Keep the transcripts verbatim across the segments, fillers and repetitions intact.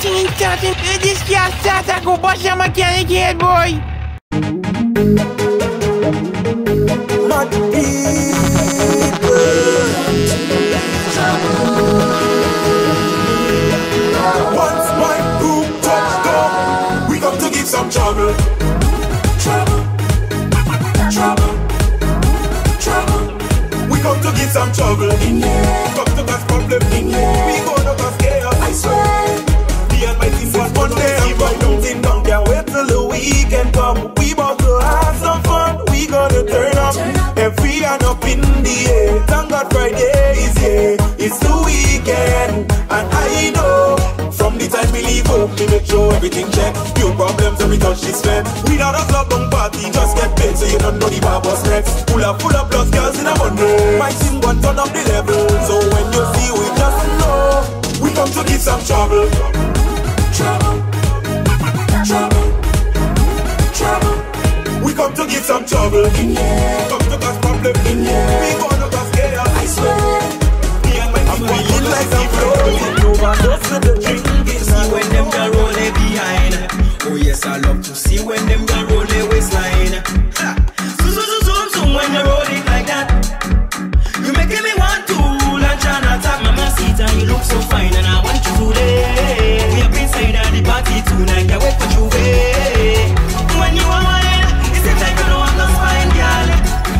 Starting, this guy starts to go bust your mechanic head, boy. Mad people. Once my group touched down, we come to give some trouble. Trouble. Trouble. Trouble. We come to give some trouble. In here. Come to cause problem. In here. We gonna cause chaos. I swear. Me and my team was one day. If I don't think down, can't wait till the weekend come. We bout to have some fun. We gonna turn up. Every hand up in the air. Thank God Friday is here. It's the weekend. And I know from the time we leave home, we make sure everything check. Few problems and we touch this fan. We not a club on party, just get paid. So you don't know the barber's next. Full of full of plus girls in a Monday. My team gon' turn up the level. So when you see we just know we come to give some trouble. Trouble, trouble, trouble. We come to give some trouble. In here. Come to cause problem. In here. We gonna cause chaos. I swear. Me and my team I'm feeling like I'm floating. Overdose with the drink. See when them girl roll it behind. Oh yes, I love to see when them girl roll their waistline. Ha. Zoom, zoom, zoom, zoom, zoom when you roll it like that. You making me want to lunch and attack Mamacita. You look so fine and I want you today. We up inside at the party tonight. I wait for you. When you are mine, it's the time you know I'm not fine, girl.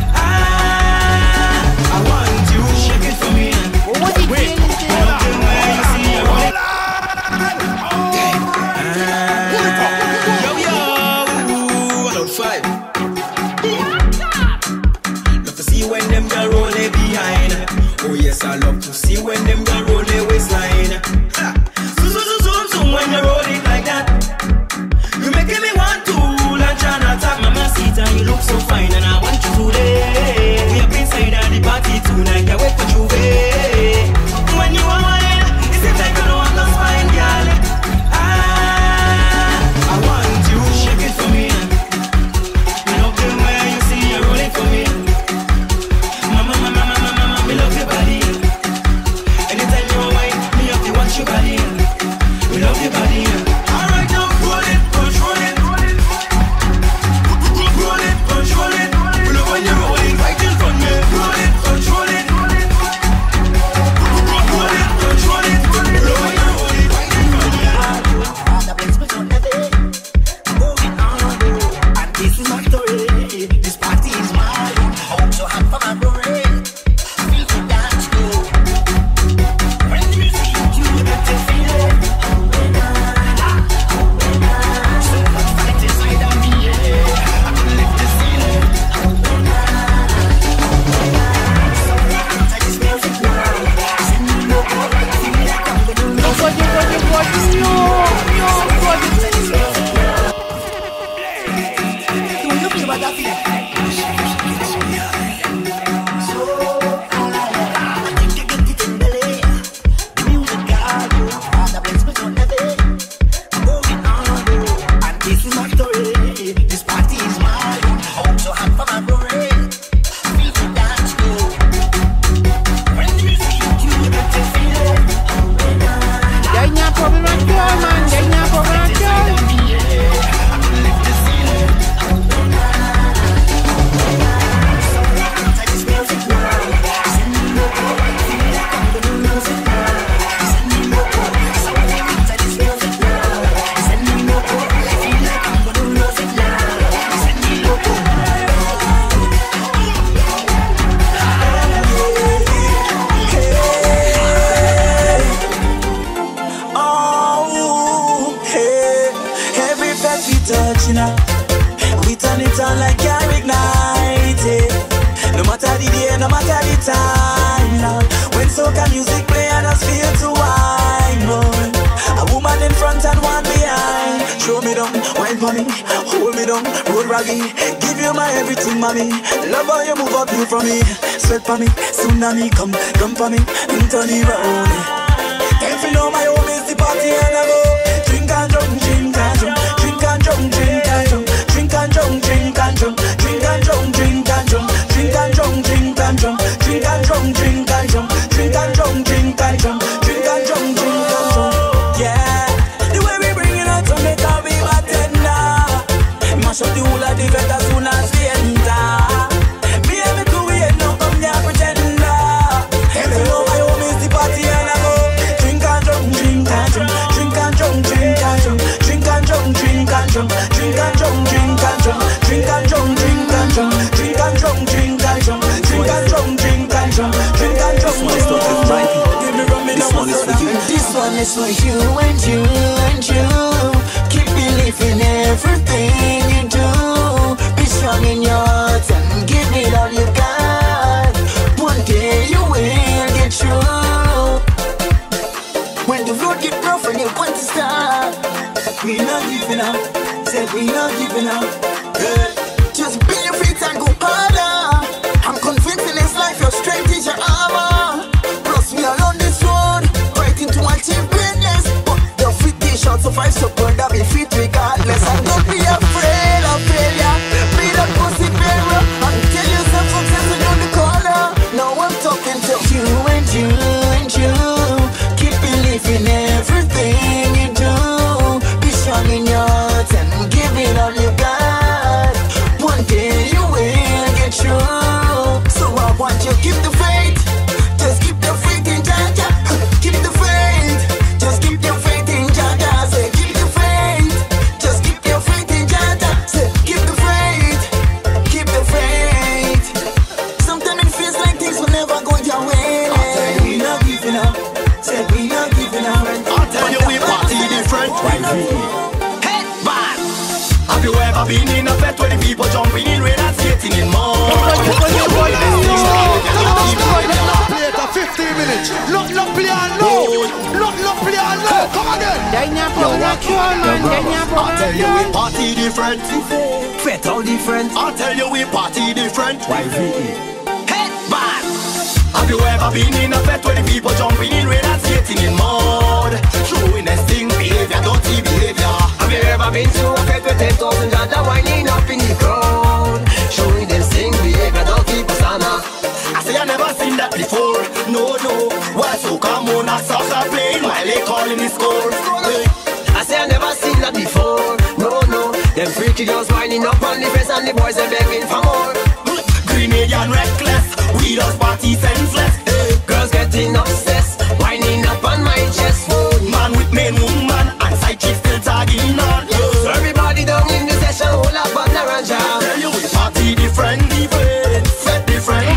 Ah, I want you. Shake it for me. Wait, nothing where you see you roll it. Yo, yo, one oh five. Love to see when them girl roll it behind. Oh yes, I love to see when them girl roll their waistline. Ha. Zoom, zoom, zoom, zoom, zoom when you roll it like that. You making me want to lunch and attack Mamacita. You look so fine and I want you today. We up inside at the party tonight. I wait for you. When you are mine, it's the time you know I'm not fine, girl. Ah, I want you. Shake it for me. Me love the way you see you roll it for me. Mama, mama, mama, mama, mama, me love your body. Anytime you are mine, me have to watch your body. Me love your body. Alright now, roll it, control it, roll it, roll it, control it. We love when you're rolling right in front me. Roll it, control it, roll it, roll it, control it. We love when you're rolling right in front me. On the place we don't have it, moving on, and this is my story. This party is mine. Hope so hot for my glory. Feel to dance to. When the music hits you, you got to feel it. So much fight inside of me, yeah. I can lift the ceiling. So I just music now. Send me no more, I feel like I'm gonna lose. No, pode, pode, pode, no, no, pode. You look at what I feel. So I think you get it in belly. The music got you. On the place we don't have it. Moving on, and this is my story. This party is mine. Hope so hot for my glory. Feel to dance to. When the music hits you, you got to feel it. There's no problem at all, man. There's no problem at all. I can lift the ceiling. So I this music now. Send me more, I feel like I'm gonna lose it now. Send me more, so I this music now. Send me more, I feel like I'm gonna lose it now. Send me more. Oh, hey. Every fat we touch, you know, we turn it on like you're ignited. No matter the day, no matter the time, now. When soca music play, I just feel to wine, boy. A woman in front and one behind. Show me down, wine for me, hold me down, road raggy. Give you my everything, mommy. Love how you move up you from me. Sweat for me, tsunami come, come for me, and turn it round. If you know my home is the party and I go drink and drunk, drink and drunk, drink and drunk, drink and drunk, drink and drunk, drink and drunk, drink and drunk, drink and drunk, drink and drunk, drink and drunk, drink and drunk, drink and drunk, drink and drunk, drink and drunk, drink and drunk, drink and drunk. Yeah, the and you and you. Keep believing everything you do. Be strong in your heart and give it all you got. One day you will get through. When the road get rough and you want to stop, we not giving up. Said we not giving up. Yeah. Just be your feet and go harder. I'm convinced in this life your strength is your armor. Plus we are on this road, fighting to achieve greatness. But your feet is short, so fight so good that we fit regardless. And don't be afraid of failure. Be that pussy bearer and tell yourself success is on the corner. Now I'm talking to you and you and you. Keep believing everything you do. Be strong in your heart and give it all you got. One day you will get through. So I want you keep the faith. Just keep the faith in Jaja. Keep the faith. Just keep your faith in Jaja. Say keep the faith. Just keep your faith in Jaja. Say keep the faith. Keep the faith. Sometimes it feels like things will never go your way. I'll tell you we not giving up. Say we not giving up. I'll tell you we party different. Hey, man. Have you ever been in a fete where the people jumping in rain and skating in mud? fifteen minutes. Look, look, play on low. Look, look, play on low. Come again. I'll tell you we party different. Fete all different. I'll tell you we party different. Hey, man. Have you ever been in a fete where the people jumping in rain and skating in mud? Showing a sting behavior, dirty behavior. Have you ever been to a fete with ten thousand jada winding up in the crowd? Showing them sing behavior, dirty persona. I say I never seen that before. No, no. Why so come on a soccer playing while they calling the score? I say I never seen that before. No, no. Them freaky girls winding up on the face and the boys are begging for more. Grenade and reckless, we just party senseless. Hey. Girls getting obsessed, winding up on my chest. Man with main woman and side chick still tagging on. So everybody down in the session, hold up on the ranja. Tell you we party different, different, set different.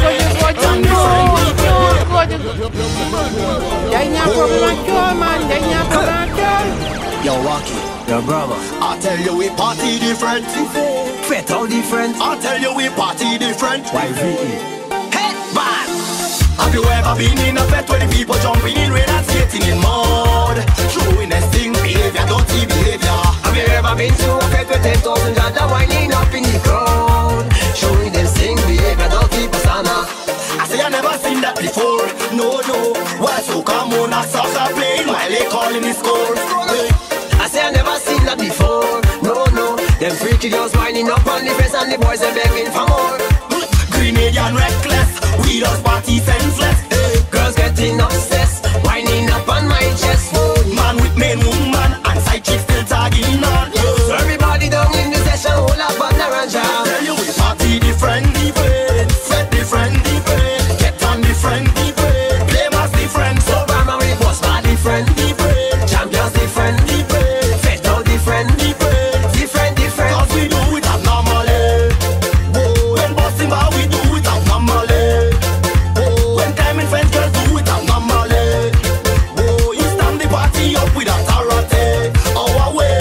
Yo, Rocky, Yo, brother, I tell you we party different. fete all different. I tell you we party different. Y V E. Hey, man. Have you ever been in a fete where the people jumping in rain and skating in mud? Showing a sting behavior, dirty behavior. have you ever been to a fete with ten thousand jada winding up in the crowd? Showing them sing behavior, dirty persona. I say I never seen that before. No, no. Why so come on a soccer playing while they calling the score? Hey. I say I never seen that before. No, no. Them freaky girls winding up on the face and the boys are begging for more. Grenade and reckless, we just party senseless. Hey. Girls getting obsessed, winding up on my chest. Man with main woman and side chick still tagging on. So everybody down in the session, hold up on the ranja. Tell you we party different, different, set different, different, get on different, different, play mass different, so Obama we boss bar different, different, champions different, different, fete all different, different. different, different. Cause we do it abnormally. Whoa, when bossing bar we do it abnormally. Whoa, when climbing fence girls do it abnormally. Whoa, you stand the party up with authority. Our way.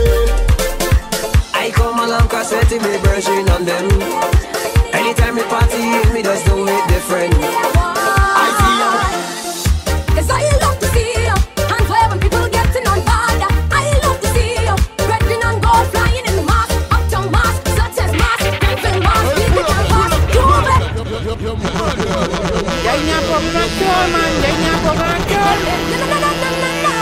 I come along cause sweating me version on them. Anytime we party, we just do it different. I see ya. Cause I love to see you hands wave when people getting on fire. I love to see you red, green and gold flying in the mask. Uptown mask, such as mask, Greenfield mask, people can pass. Do it. Danya Pograkyo, man, Danya Pograkyo. No, no, no, no, no, no, no.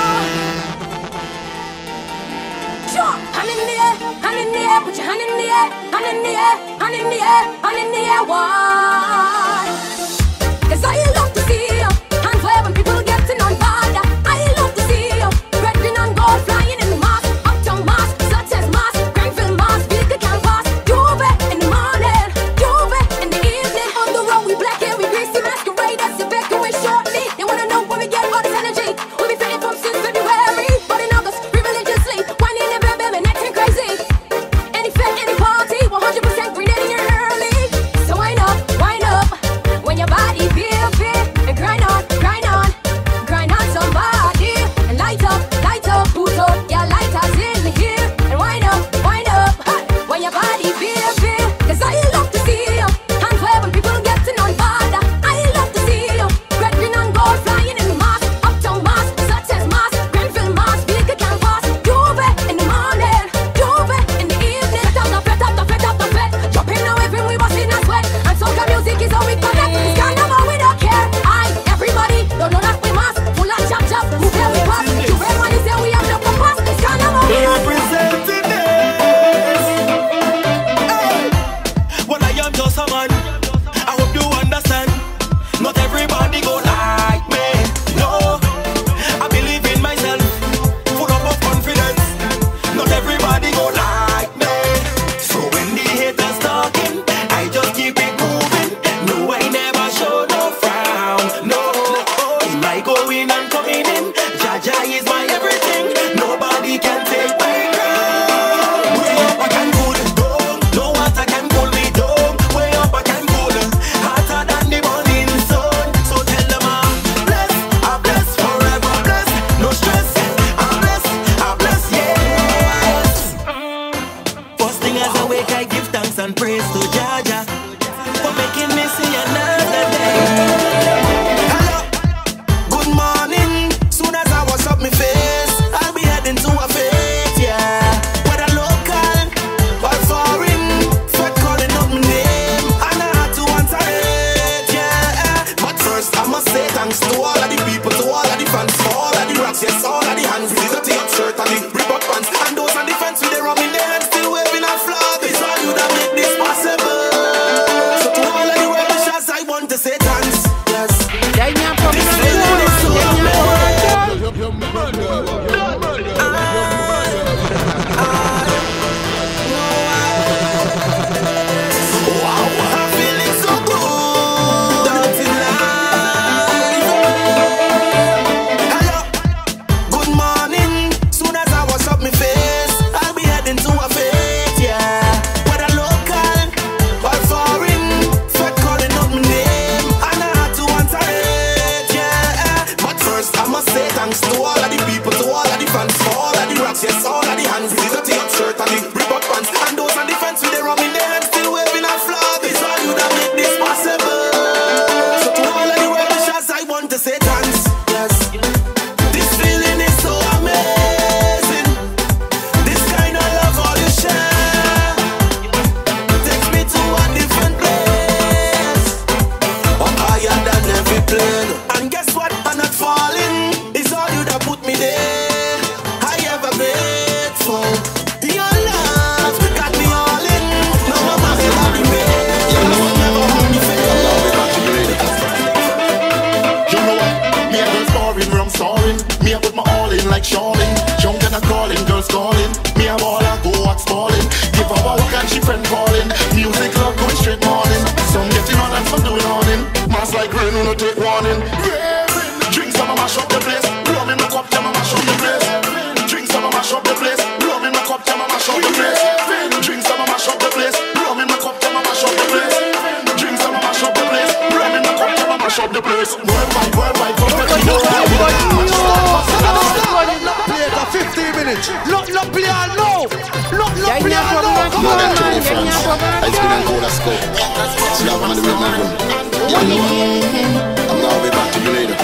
Sure, hand in the air, hand in the air, put your hand in the air, hand in the air, hand in the air, hand in the air. Why? Cause I love to see you hands wave when people getting on fire. I love to see you red, green and gold flying in the mask. Uptown mask, such as mask, Greenfield mask, vehicle can pass. Juve in the morning, Juve in the evening. On the road we black hair, we greasy masqueraders, evacuate shortly. They wanna know where we get all this energy. We'll be fitting from since February, but in August we religiously whining and baby and acting crazy. Any fete, any party, one hundred percent green in your early. So wind up, wind up. box, yes, all of the hands. This is a tee up shirt and the Reebok pants. And those on the fence with their rum in their hands, still waving a flag. It's all you that make this possible. So to all of the well-wishers, I want to say thanks. Yes, this feeling is so amazing. This kind of love all you share takes me to a different place, up higher than every plane. And guess what? I'm not falling. It's all you that put me there. I ever grateful. Your love got me all in. No one ever remain. You know I'll never hold me fail. You know what? Me and girls pouring, rum soaring. Me I put my all in like Charlene. Young and a calling, girls calling. Me I ball I go wax balling. Give her a walk and she friend calling. Music love going straight morning. Some getting on and some doing on in. Mass like rain, who no take warning. Drink some of mash up the place. Rum in my cup, jam and mash up the place. Drink some of mash up the place. Rum in my cup, jam and mash up the place. Drink some of mash up the place. Rum in my cup, jam and mash up the place. Drink some of mash up the place. Rum in my cup, jam and mash up the place. Worldwide, worldwide, perfect. fifteen minutes. Not not play on no. Not not play on no. Come More than on. twenty France. I spin and gold a scope. See how I'm on the way my room. You know what? I'm now way back to you later.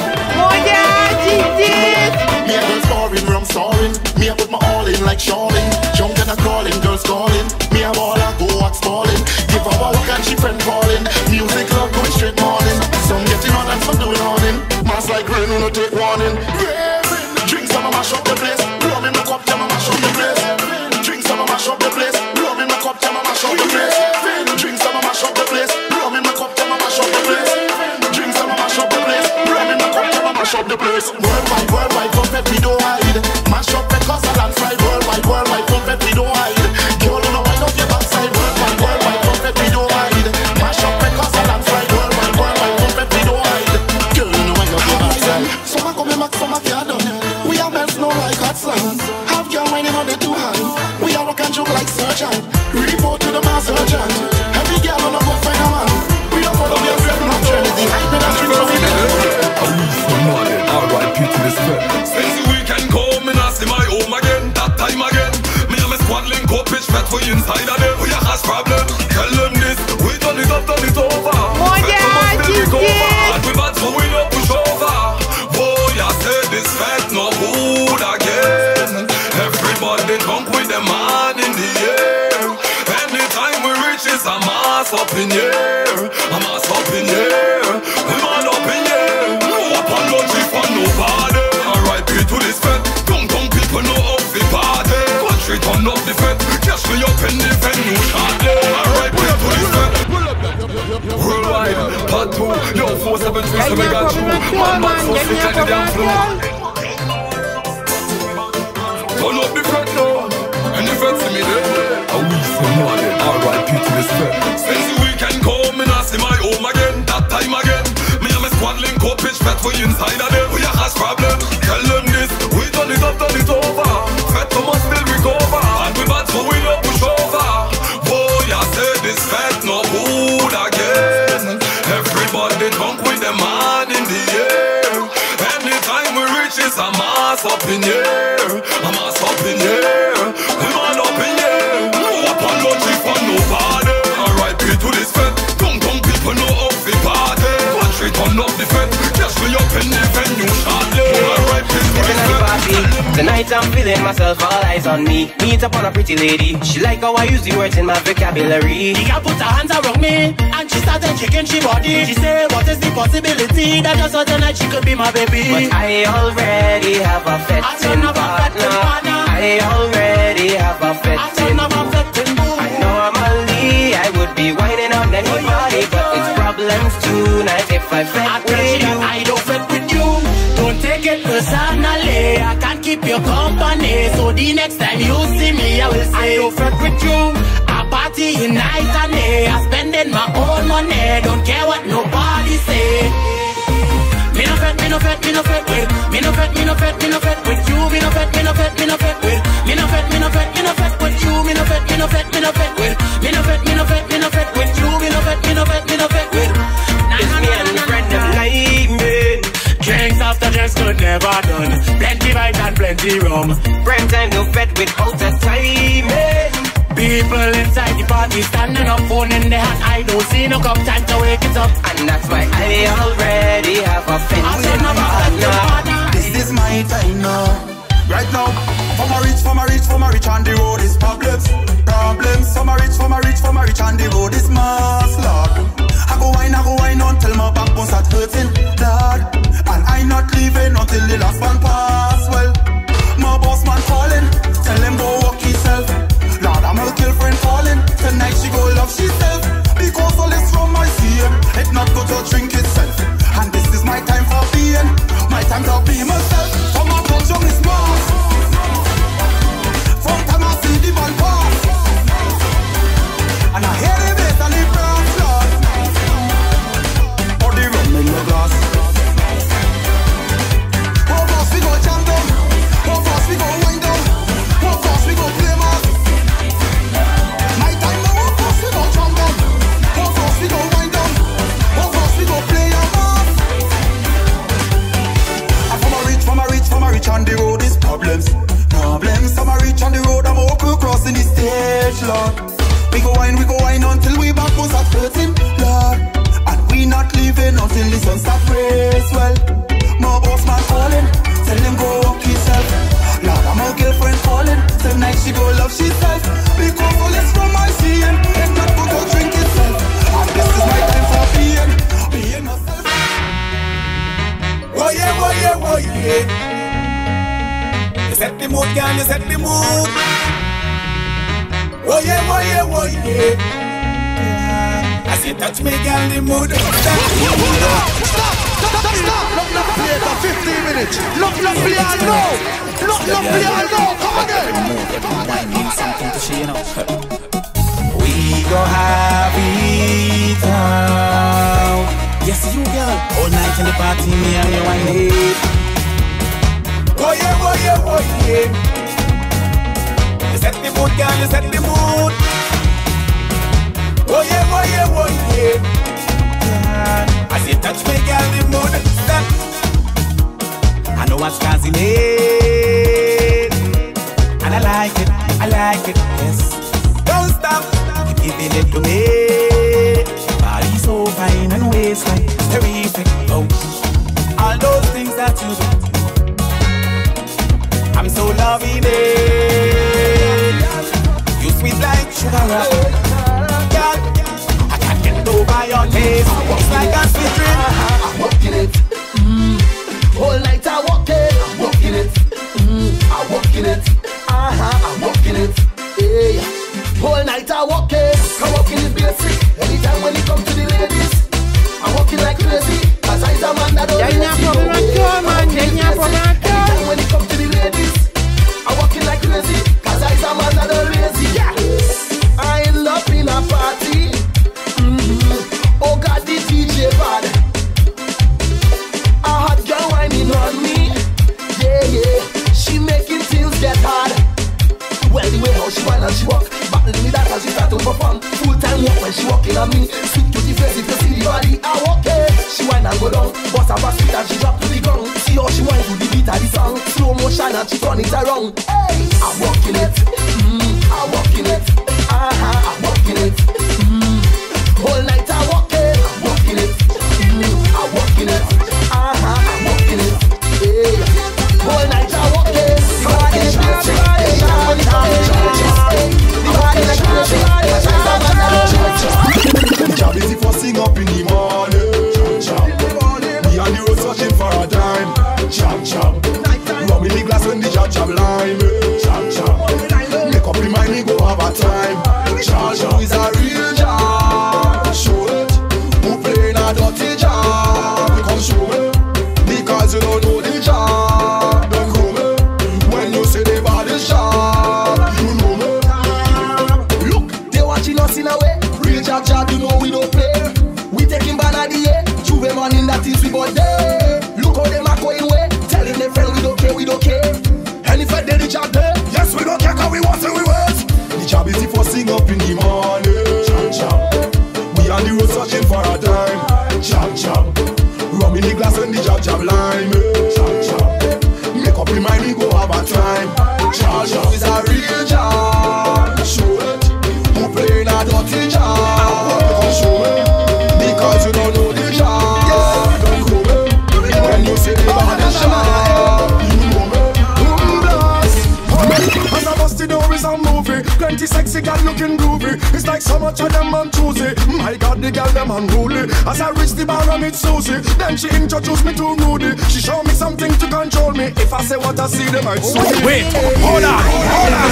Me and girls pouring, rum soaring. Me I put my all in like Charlene. Young and a calling, girls calling. Me I ball I go wax balling. Give her a walk and she friend calling. Music love going straight morning. Some getting on and some doing on in. Mass like rain, who no take warning. Drink some and mash up the place. Rum in my cup, jam and mash up the place. Drink some and mash up the place. Rum in my cup, jam and mash up the place. Drink some and mash up the place. Rum in my cup, jam and mash up the place. Drink some and mash up the place. Rum in my cup, jam and mash up the place. Worldwide, worldwide, perfect, we don't hide. Mash up because I land fried. Worldwide, worldwide, perfect, we don't hide. Girl, you know wind up your backside. Worldwide, worldwide, perfect, we don't hide. Mash up because I land fried. Worldwide, worldwide, perfect, we don't hide. Girl, you know wind up your backside. Some are coming back, some are can't done. We are best known like hot slangs. Have your whining on the two hands. We are rock and joke like surgeon. Report to the master surgeon. Every girl on a book find a man. We don't follow your friend, not Trinity. Hype me that drink from me. R I P to this friend. Since the weekend come, me not see my home again. That time again, me and my squad link up, pitch fat for inside of them. We a has problem. Tell them this, we done it up, done it over. Oh yeah, still recover. And we bad, so we no push over. Boy, I said this fat no good again. Everybody drunk with the man in the air. Anytime we reach, it's a mass up in here. A mass up in here. We man up in here. Apology for nobody. R I P to this fed. Young, young people know how to party. Country turn up the fed. Cash me up in the venue shortly. R I P to this fed. Worldwide, part two. Yo, four seven three seven got you. One man so sick like the damn flu. Turn up the fed now. And the fed see me there. A week from morning. R I P to this fed. Since the weekend come, me not see my home again. That time again. Squad link up, pitch fat for inside of them. We a has problem. Tell them this, we done it up, done it over. Fat to must still recover. And we bad so we no push over. Boy, I said this fat no good again. Everybody drunk with the man in the air. Anytime we reach, it's a mass up in here. A mass up in here. We man up in here. No apology for nobody. R I P to this fat. Young, young people know how to party. Turn up the fed, cash me up in the venue shortly. Alright, please. Tonight I'm feeling myself, all eyes on me. Meet up on a pretty lady. She like how I use the words in my vocabulary. The girl put her hands around me and she started shaking she body. She said, what is the possibility that just tonight she could be my baby? But I already have a fetting partner. I already have a fetting boo. Normally I would be whining on anybody, but it's problems tonight if I fet with you. I don't fet with you. Don't take it personally. I can't keep your company. So the next time you see me, I will say I don't fet with you. I party night and day. I spending my own money. Don't care what nobody say. Me no fet, me no fet, me no fet with. Me no fet, me no fet, me no fet with you. Me no fet, me no fet, me no fet with. Me no fet, me no fet, me no fet with you. Me no fet, me no fet, me no fet with. Me no fet, me no fet, me no fet with you. Me no fet, me no fet, me no fet with. It's me and friend them like me. Drinks after drinks could never done. Plenty vibes and plenty the rum. Prime time no fed without a timing. People inside the party standing up, phone in their hand. I don't see no cup, time to wake it up. And that's why I already have a fencing partner. This is my time now. Right now, for my rich, for my rich, for my rich on the road is problems. Problems, for my rich, for my rich, for my rich on the road is mass, Lord. I go wine, I go wine until my backbone start hurting, Lord. And I not leaving until the last one pass. Well, my boss man calling, tell him go walk himself. Lord, I'm her girlfriend calling, tonight she go love herself. Because all this from my C M, it not go to drink itself. And this is my time for being, my time to be myself. For my culture is mass. From time I see the man pass, and I hear the bass and the brass, Lord. Or the rum in the glass. How fast we go jam down, how fast we go wind down, how fast we go play mass. My time now, how fast we go jam down, how fast we go wind down, how fast we go play a mass. And from a rich, from a rich, from a rich on the road is problems. Problems, some are reach on the road, I'm walking crossing the stage, Lord. We go wine, we go wine until we back was at hurting, Lord. And we not leaving until the sun start race. Well, my boss man calling, tell him go walk himself. Lord, I'm her girlfriend calling, tonight she go love herself. Because all this from my seeing, and not go go drink itself. And this is my time for being, being myself. Oh yeah, oh yeah, oh yeah. Set the mood, girl, you set the mood. Oh yeah, oh yeah, oh yeah. As you touch me, girl, the mood. Stop, stop, stop, stop. Look, look, play for fifteen minutes. Look, look, play and no. Look, look, play and no. Come again. I need something to see, you know. We go have it out. Yes, you girl. All night in the party, me and you wine it. Oh yeah, oh yeah, oh yeah. You set the mood, girl, you set the mood. Oh yeah, oh yeah, oh yeah. As you touch me, girl, the mood step. I know what's causing it, and I like it, I like it, yes. Don't stop, keep giving it to me. Body so fine and waistline terrific. Oh, all those things that you do, I'm so loving it. You sweet like sugar rock, girl. I can't get over your taste. It's like a sweet dream. I'm walking it, mm. All night I walk it, I'm walking it, mm. I'm walking it, uh-huh, I'm walking it, yeah. All night I walk it, I'm walking it basic. Anytime when it comes to the ladies, I'm walking like crazy. Cause I'm a man that don't lazy. Anytime when it comes to the ladies, I'm walking like crazy. Cause I'm a man that don't lazy. Yeah. I end up in a party, mm-hmm. Oh God, the D J bad. A hot girl whining on me, yeah, yeah. She making things get hard. Well, the way how she whine and she walk, battling me that as she start to perform. Full time walk when she walking on me. Sweet to the face if you see the body, I walk it. She whine and go down, bust her back speed and she drop to the ground. See how she whine to the beat of the song. Slow motion and she turn it around. Hey, I'm walking it, mm, I'm walking it, uh-huh, I'm walking it, mm. Whole night I walk it, I'm walking it, mm, I'm walking it, uh-huh, I'm walking it, yeah. Whole night I walk it, I'm walking it, the job is if I sing up in the morning. Me and the road searching for a dime. Chop chop. Rub in the glass when the jab jab lime. Chop chop. Make up the mind, we go have a time. Chop chop is a real job. Show it. Who playing a dirty job? Come show it. Because you don't know the job. Don't come it. When you say they bad the job, you know me. Look, they watching us in a way. Real job job, you know we don't play. We taking banana the air. Juve morning that is we got there. Look how them are going away. Telling them friend we don't care, we don't care. And if I did the job there, yes we don't care cause we want to we wait. The job is if I sing up in the morning. a real jar. Show it. Who playing a dirty jar? Show it. Because you don't know the jar. Yeah, don't go it. When you see the body jar, you know it. Boom blast. As I bust the door is a movie. Plenty sexy girl looking groovy. It's like so much of them I'm choosy. My God, the girl them unruly. As I reach the bar I meet Susie. Then she introduced me to Rudy. She showed me something to control me. If I say what I see, they might sue me. Wait, hold on, hold on.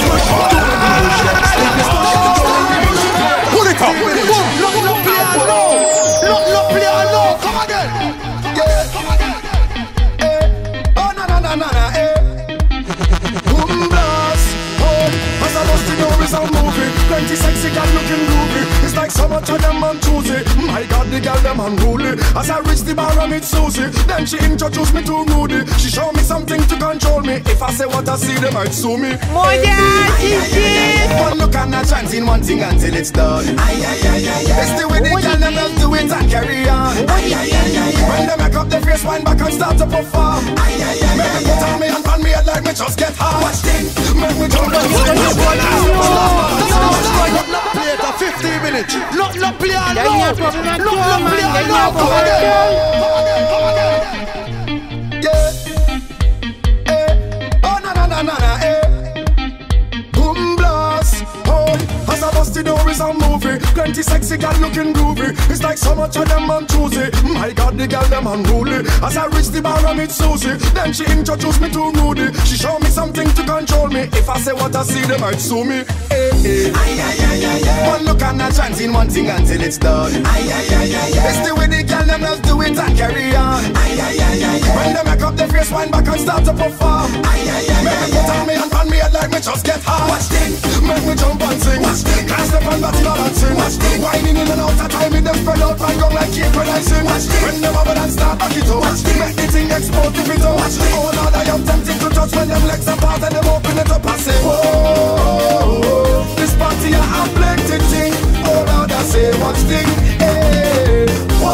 Pull it up. Look, look, play alone. Look, look, play alone. Come again. Yeah, come again. Eh. Oh, na na na na na. Eh. Boom blast. Oh, as I bust the door is a movie. Plenty sexy girl looking groovy. It's like so much of them I'm choosy. My God, the girl them unruly. As I reach the bar I meet Susie. Then she introduced me to Rudy. She showed me something to control me. If I say what I see, they might sue me. One look and a chance in one thing until it's done. Aye, aye, aye, aye. It's the way the girl them love do it and carry on. Aye, aye, aye, aye. When they make up their face, wind back and start to perform. Aye, aye, aye. Make me put on me and pan me head like me just get hard. Watch thing, make me jump and play it for fifteen minutes. Look, look, play alone. Look, look, play alone. Come again, come again. Yeah. Eh. Oh, na na na na na. Eh. Boom blast. Oh, as I bust the door is a movie. Plenty sexy girl looking groovy. It's like so much of them I'm choosy. My God, the girl them unruly. As I reach the bar I meet Susie. Then she introduced me to Rudy. She showed me something to control me. If I say what I see, they might sue me. Eh, eh. Aye, aye, aye, aye, aye. One look and a chance in one thing until it's done. Aye, aye, aye, aye, aye. It's the way the girl them love do it and carry on. Aye, aye, aye, aye, aye. When they make up their face, wind back and start to perform. Aye, aye, aye, make me put on me and pan me head like me just get hard. Watch thing, make me jump and sing. Watch thing, can't step on body balancing. Watch thing, whining in and out of time, with them spread out and go like cake when I sing. Watch thing, when them over and start back it up. Watch thing, make the thing explode if it up. Watch thing, oh Lord, I am tempted to touch when them legs apart and them open it up and say, whoa, this party I have plenty thing. Oh Lord, I say, watch thing, hey,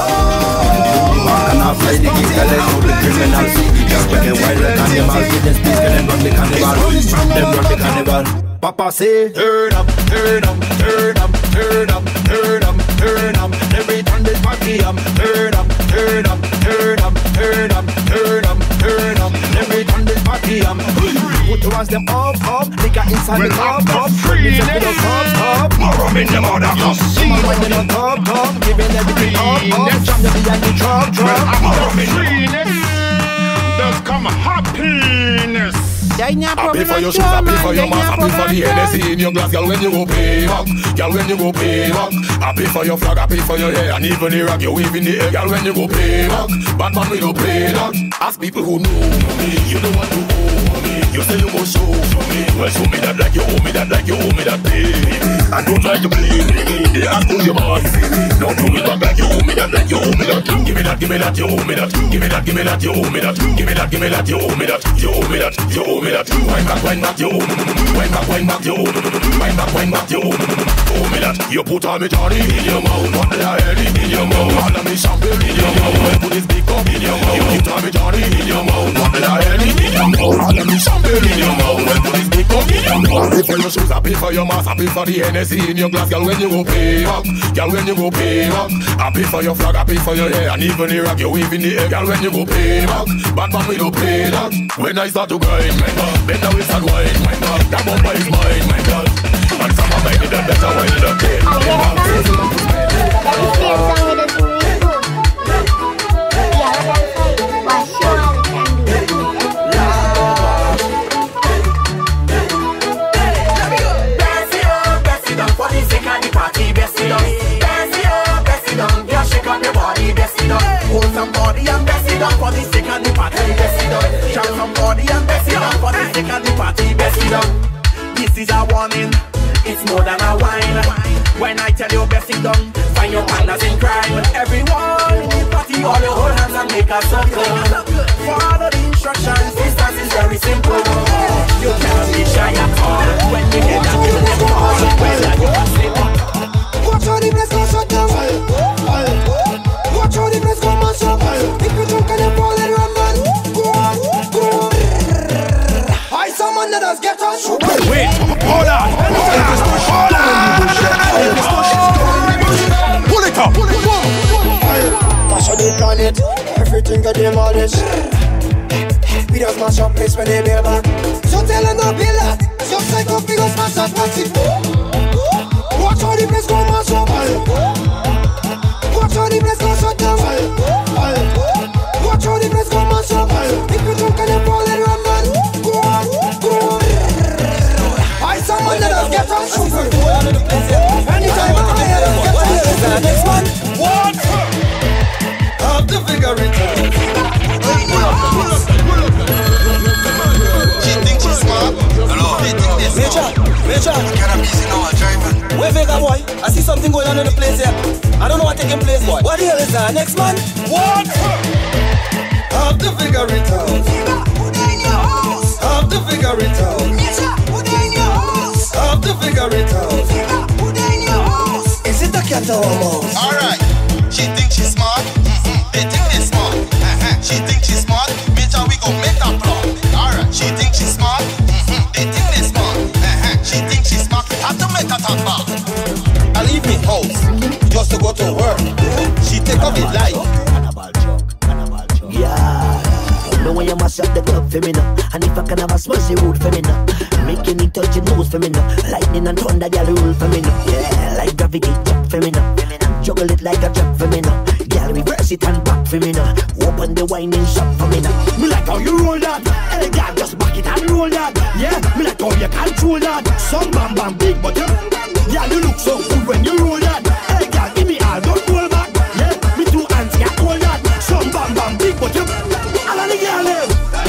whoa. And I play the gig, I let out the criminals. Just when they wild like animals, with the speech, them run the carnival. Them run the carnival. Papa say, turn up, turn up, turn up, turn up, turn up, turn up. Every time they party up, turn up, turn up, turn up, turn up, turn up, turn up. Every time they party up, put the ones them up, up. Nigga inside the cup, up. Free, nigga, up, up. More rum in them other cup. Someone when they not up, up. Giving everything up, up. From the behind the drop, drop. More rum in them. There's come happiness. Happy for your shoes, happy for your mask, happy for the Hennessy in your glass, girl, when you go pay back, girl, when you go pay back. Happy for your flag, happy for your hair, and even the rock you wave in the air, girl, when you go pay back. Bad man, we don't play that. Ask people who know me, you don't want to owe me. You say you go show me, well, show me that like you owe me that, like you owe me that, baby. I don't like to play me, they ask who you are. Don't do it back like you owe me that, like you owe me that. Give me that, give me that, you owe me that. Give me that, give me that, you owe me that. Give me that, give me that, you owe me that. You owe me that, you owe me that. Wine back, wine back, you owe me. Wine back, wine back, you owe me. Wine back, wine back, you owe me. Owe me that. You put all me Johnny in your mouth, one day I heard it in your mouth. All of me champagne in your mouth. Well, put this big cup in your mouth. You put all me Johnny in your mouth, one day I heard it in your mouth. All of me champagne in your mouth. Well, put this big cup in your mouth. Happy for your shoes, happy for your mask, happy for the Hennessy in your glass, girl, when you go pay back, girl, when you go pay back. Happy for your flag, happy for your hair, and even the rock you wave in the air, girl, when you go pay back. Bad man, we don't play that. When I start to grind, my God, bend the waist and wine, my God, that bumper is mine, my God. And some of my did a better wine than they. I get a dance. Let me play a song with us really good. Yeah, let them say, well, show how we can do it. Best it up, best it up for the sake of the party, best it up. Best it up, best it up, girl, shake up your body, best it up. Hold somebody and best it up for the sake of the party, best it up. Shout somebody and best it up for the sake of the party, best it up. This is a warning, it's more than a wine. When I tell you best it done, find your partners in crime. Everyone in the party, all your hold hands and make a circle. Follow the instructions, this dance is very simple. You can't be shy at all. When you get that, you never fall. Well, you can slip. Watch how the place go shut down. Watch how the place go mash up. If you drunk and you fall and run, man, go on, go on. I summon let us get us. Wait, everything got demolished. We just mash up place when they build back. So tell her no build that. So psycho figure smash that, watch it. Watch how the place go mash up. Watch how the place go shut down. Watch how the place go mash up. If you drunk and you fall and run, man. Go on, go on. I someone that does get on sugar. Anytime I hear them get on sugar. Next one. What? Have the figure return. She thinks she's smart. Hello. They think they're smart. Major, Major. I can't be easy now, I'm driving. Where Vega boy? I see something going on in the place here. I don't know what taking place, boy. What the hell is that? Next man? What? Have the figure return. Put in your house. Have the figure return. Put in your house. Have the figure return. Put in your house. Is it a cat or a mouse? Alright. She thinks she's smart. Mm-hmm. They think they're smart. Uh-huh. She thinks she's smart. Major, we gon' make that plot. Alright. She thinks she's smart. Mm-hmm. They think they're smart. Uh-huh. She thinks she's smart. Have to make that talk back. I leave me house just to go to work. She take off his life. Yeah, you know when you mash up the club for me now. And if I can have a smash the road for me now. Making it touch your nose for me now. Lightning and thunder, girl, rule for me now. Yeah, like gravity, jump for me now. Juggle it like a jump for me now. Girl, reverse it and back for me now. Open the winding shop for me now. Me like how you roll that. Hey, girl, just back it and roll that. Yeah, me like how you control that. Some bam bam big, but you, yeah, you look so good when you roll that. Hey, girl, give me all, don't roll back. Yeah, me two hands can't hold that. Some bam bam big, but you, all of the girl live.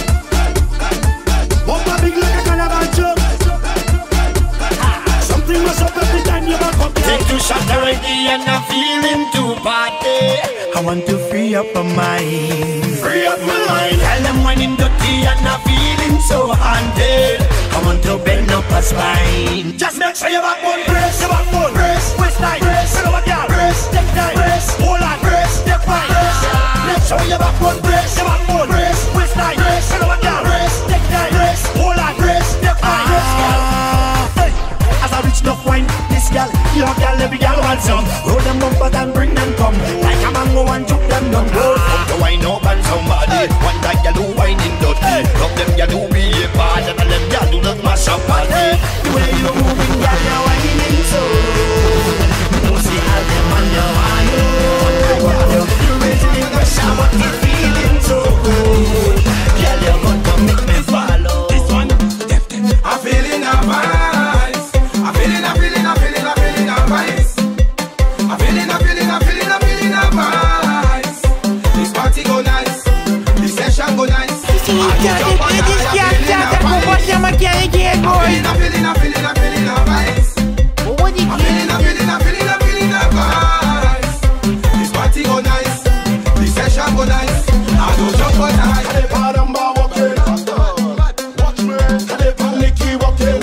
Walk my big like a carnival jump. Something must up every time you back up. Take two shots already and I'm feeling to party. I want to free up my mind. Free up my mind. Tell them when in dirty and I'm feeling so haunted. I want to bend up a spine. Just make sure your backbone brace, your backbone brace, waist line brace, over girl brace, neck line brace, hold on brace, neck line brace. Make sure your backbone brace, your backbone brace, waist line brace, over girl brace, neck line brace, hold on brace, neck line brace. Hey, as I reach enough wine, this girl, your girl, every girl wants some. Roll them bumpers and bring them come. Like a mango and choke them down. Roll up to wine up and somebody. One like you do whining dirty. Love them you do be a part. And them you do not mash up party. The way you moving, girl, you're whining so. You see all them on your mind. You're raising the pressure, but you're feeling so good. Girl, you're going to make me follow. This one, I'm feeling a vibes. I'm feeling, I'm feeling, I'm feeling, I'm feeling a vibes. I'm feeling, I'm feeling, I'm feeling, I'm feeling a vibes. This party go nice, this session go nice. I get up on that, I'm feeling a vibes. I'm feeling, I'm feeling, I'm feeling a vibes. I'm feeling, I'm feeling, I'm feeling, I'm feeling a vibes. This party go nice, this session go nice. I go jump on that. Hey, pardon my walking. Watch me, hey, panicky walking.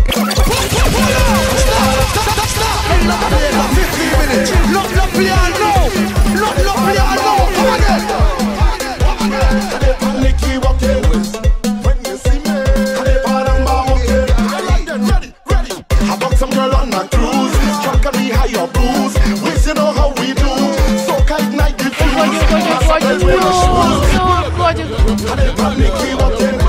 fifteen minutes. Lock, lock, play on now. Lock, lock, play on now. Come again. Hey, panicky walking. When you see me, hey, pardon my walking. Ready, ready. I bought some girl on a cruise. Drunk and we high or booze. We see know how we do. So kite night the fuse. Hey, panicky walking.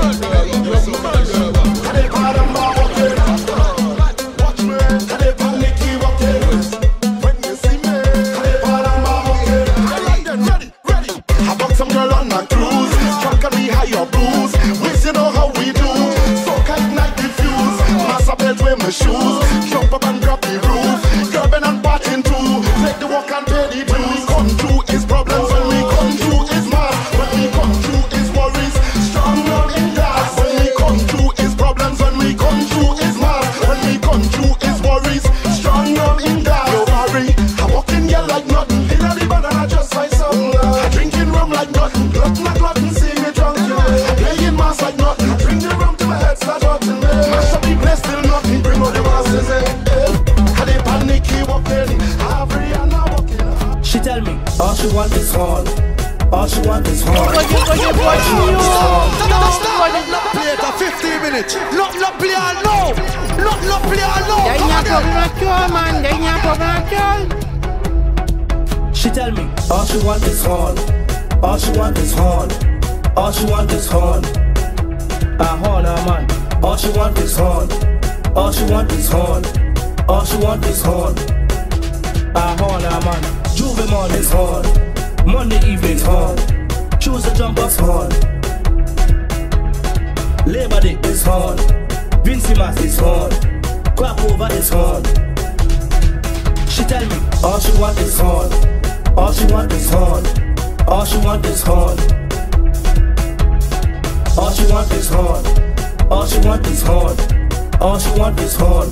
Hey, pardon my walking. Watch me. Hey, panicky walking. When you see me, hey, pardon my walking. Ready, ready. I bought some girl on a cruise. Drunk and we high or booze. We see know how we do. So kite night the fuse. Master belt with my shoes. Jump up and grab the roof. Grabbing and batting too. Take the walk and pay the dues. Come through is problems when we come through is mad. When we come through is worries. Strong love in that. When we come through is problems. When we come through is mad. When we come through is worries. Strong love in that. Yo, Barry, I walk in here like nothing. In the band and I just find something. I drinking rum like nothing. Glutton and glutton, see me drunk. I playing mass like nothing. I drink the rum till my head start hurting. Mash up the place still nothing. Bring out the masses. I dey panicky walking. Ariana walking. She tell me all she want is horn. All she want is horn. All she want is horn. Stop, play it for fifteen minutes. Lock, lock, play on now. Lock, lock, play on now. They ain't problem at all, man. They ain't problem at all. She tell me all she want is horn. All she want is horn. All she want is horn. A horn, a man. All she want is horn. All she want is horn. All she want is horn. A horn, a man. Juve morning is horn. Monday evening's horn. Choose a jumper's horn. Labor Day is horn. Vincy Mas is horn. Clap over is horn. She tell me all she want is horn. All she want is horn. All she want is horn. All she want is horn. All she want is horn. All she want is horn.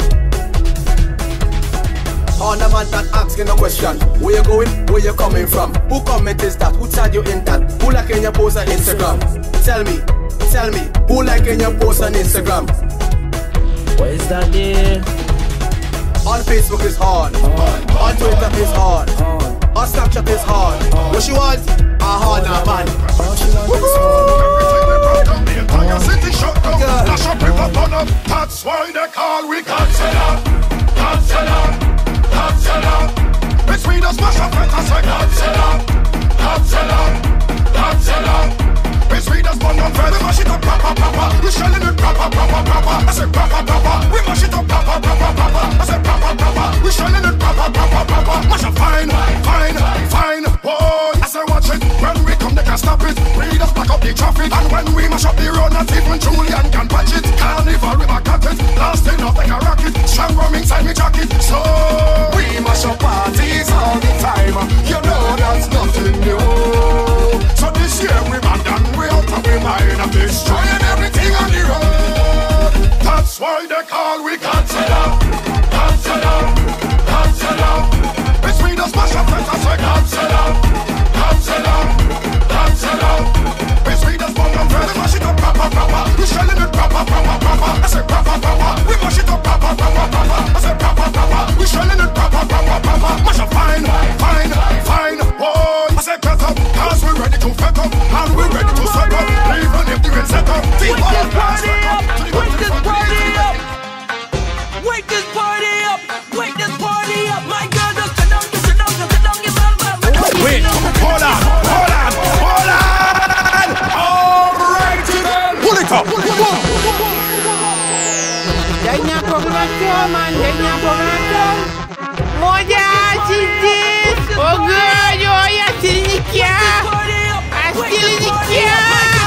On the man that asking a question. Where you going? Where you coming from? Who comment is that? Who side you in that? Who like in your post on Instagram? Tell me, tell me, who like in your post on Instagram? What is that there? On Facebook is hard. hard. On Twitter is hard. hard. On Snapchat is hard. hard. What she want? A hard now, man. All she want is hard. The entire city shut down. Dash up, rip up, burn up. That's why they call we Godzilla. Godzilla. Godzilla. It's we the smash up and I say Godzilla. Godzilla. Godzilla. It's we the spun on fed. We mash it up, papa, papa. We shelling it, papa, papa, papa. I say papa, papa. We mash it up, papa, papa, papa. I say papa, papa. We shelling it, papa, papa, papa. Mash up fine, fine, fine. Whoa, I say watch it. When we come, they can't stop it. We just back up the traffic. And when we mash up the road, not even Julian can patch it. Carnival, we back at it. Lasting up like a rocket. Strong rum inside me jacket. So we mash up parties all the time. You know that's nothing new. So this year we band and we out of we mind. I'm destroying everything on the road. That's why they call we Godzilla. Godzilla. Godzilla. It's we the smash up and I say Godzilla. Godzilla. Godzilla. It's we the spun and fed. We mash it up proper proper. We shelling it proper proper proper. I say proper proper. We mash it up proper proper proper. I say proper proper. We shelling it proper proper proper. Mash up fine, fine, fine. Whoa, I say cut up. Cause we ready to fet up. And we ready to set up. Even if the rain set up. Wake this party up. Wake this party up. Wake this party up. Wake this party up. My girl, just sit down, just sit down, just sit down, give them back. Wait, hold on, hold on, hold on. All right, then. Pull it up. Danya population, man, danya population. Moja, cheese. Oh girl, you are ya silikia. I silikia.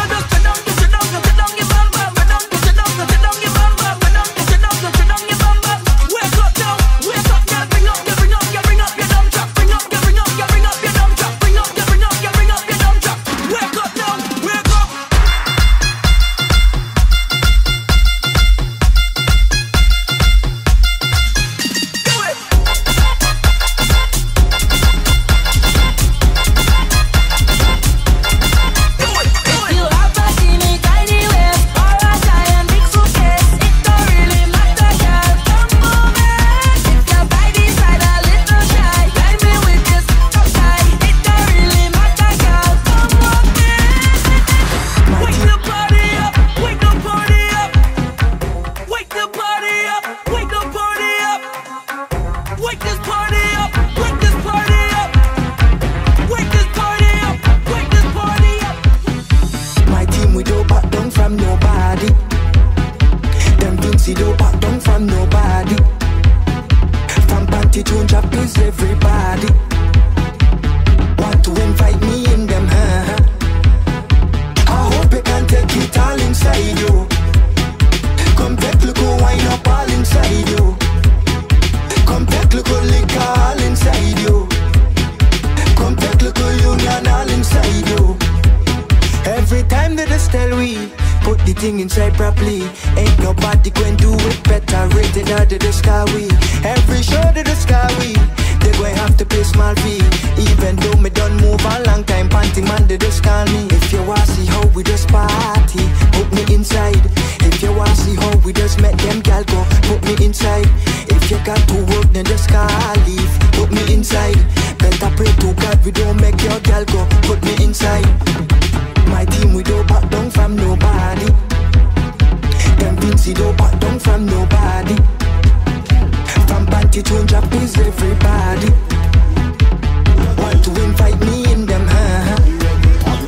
Inside properly, ain't nobody going do it better. Rated out of the sky we, every show to the sky we, they going have to pay small fee. Even though me done move a long time, panting man they just call me. If you wanna see how we just party, put me inside. If you wanna see how we just make them gal go, put me inside. If you got to work then just call leave, put me inside. Better pray to God we don't make your gal go, put me inside. My team we don't back down from nobody. Them Vincy don't back down from nobody. From panty to drop is everybody. Want to invite me in them, huh?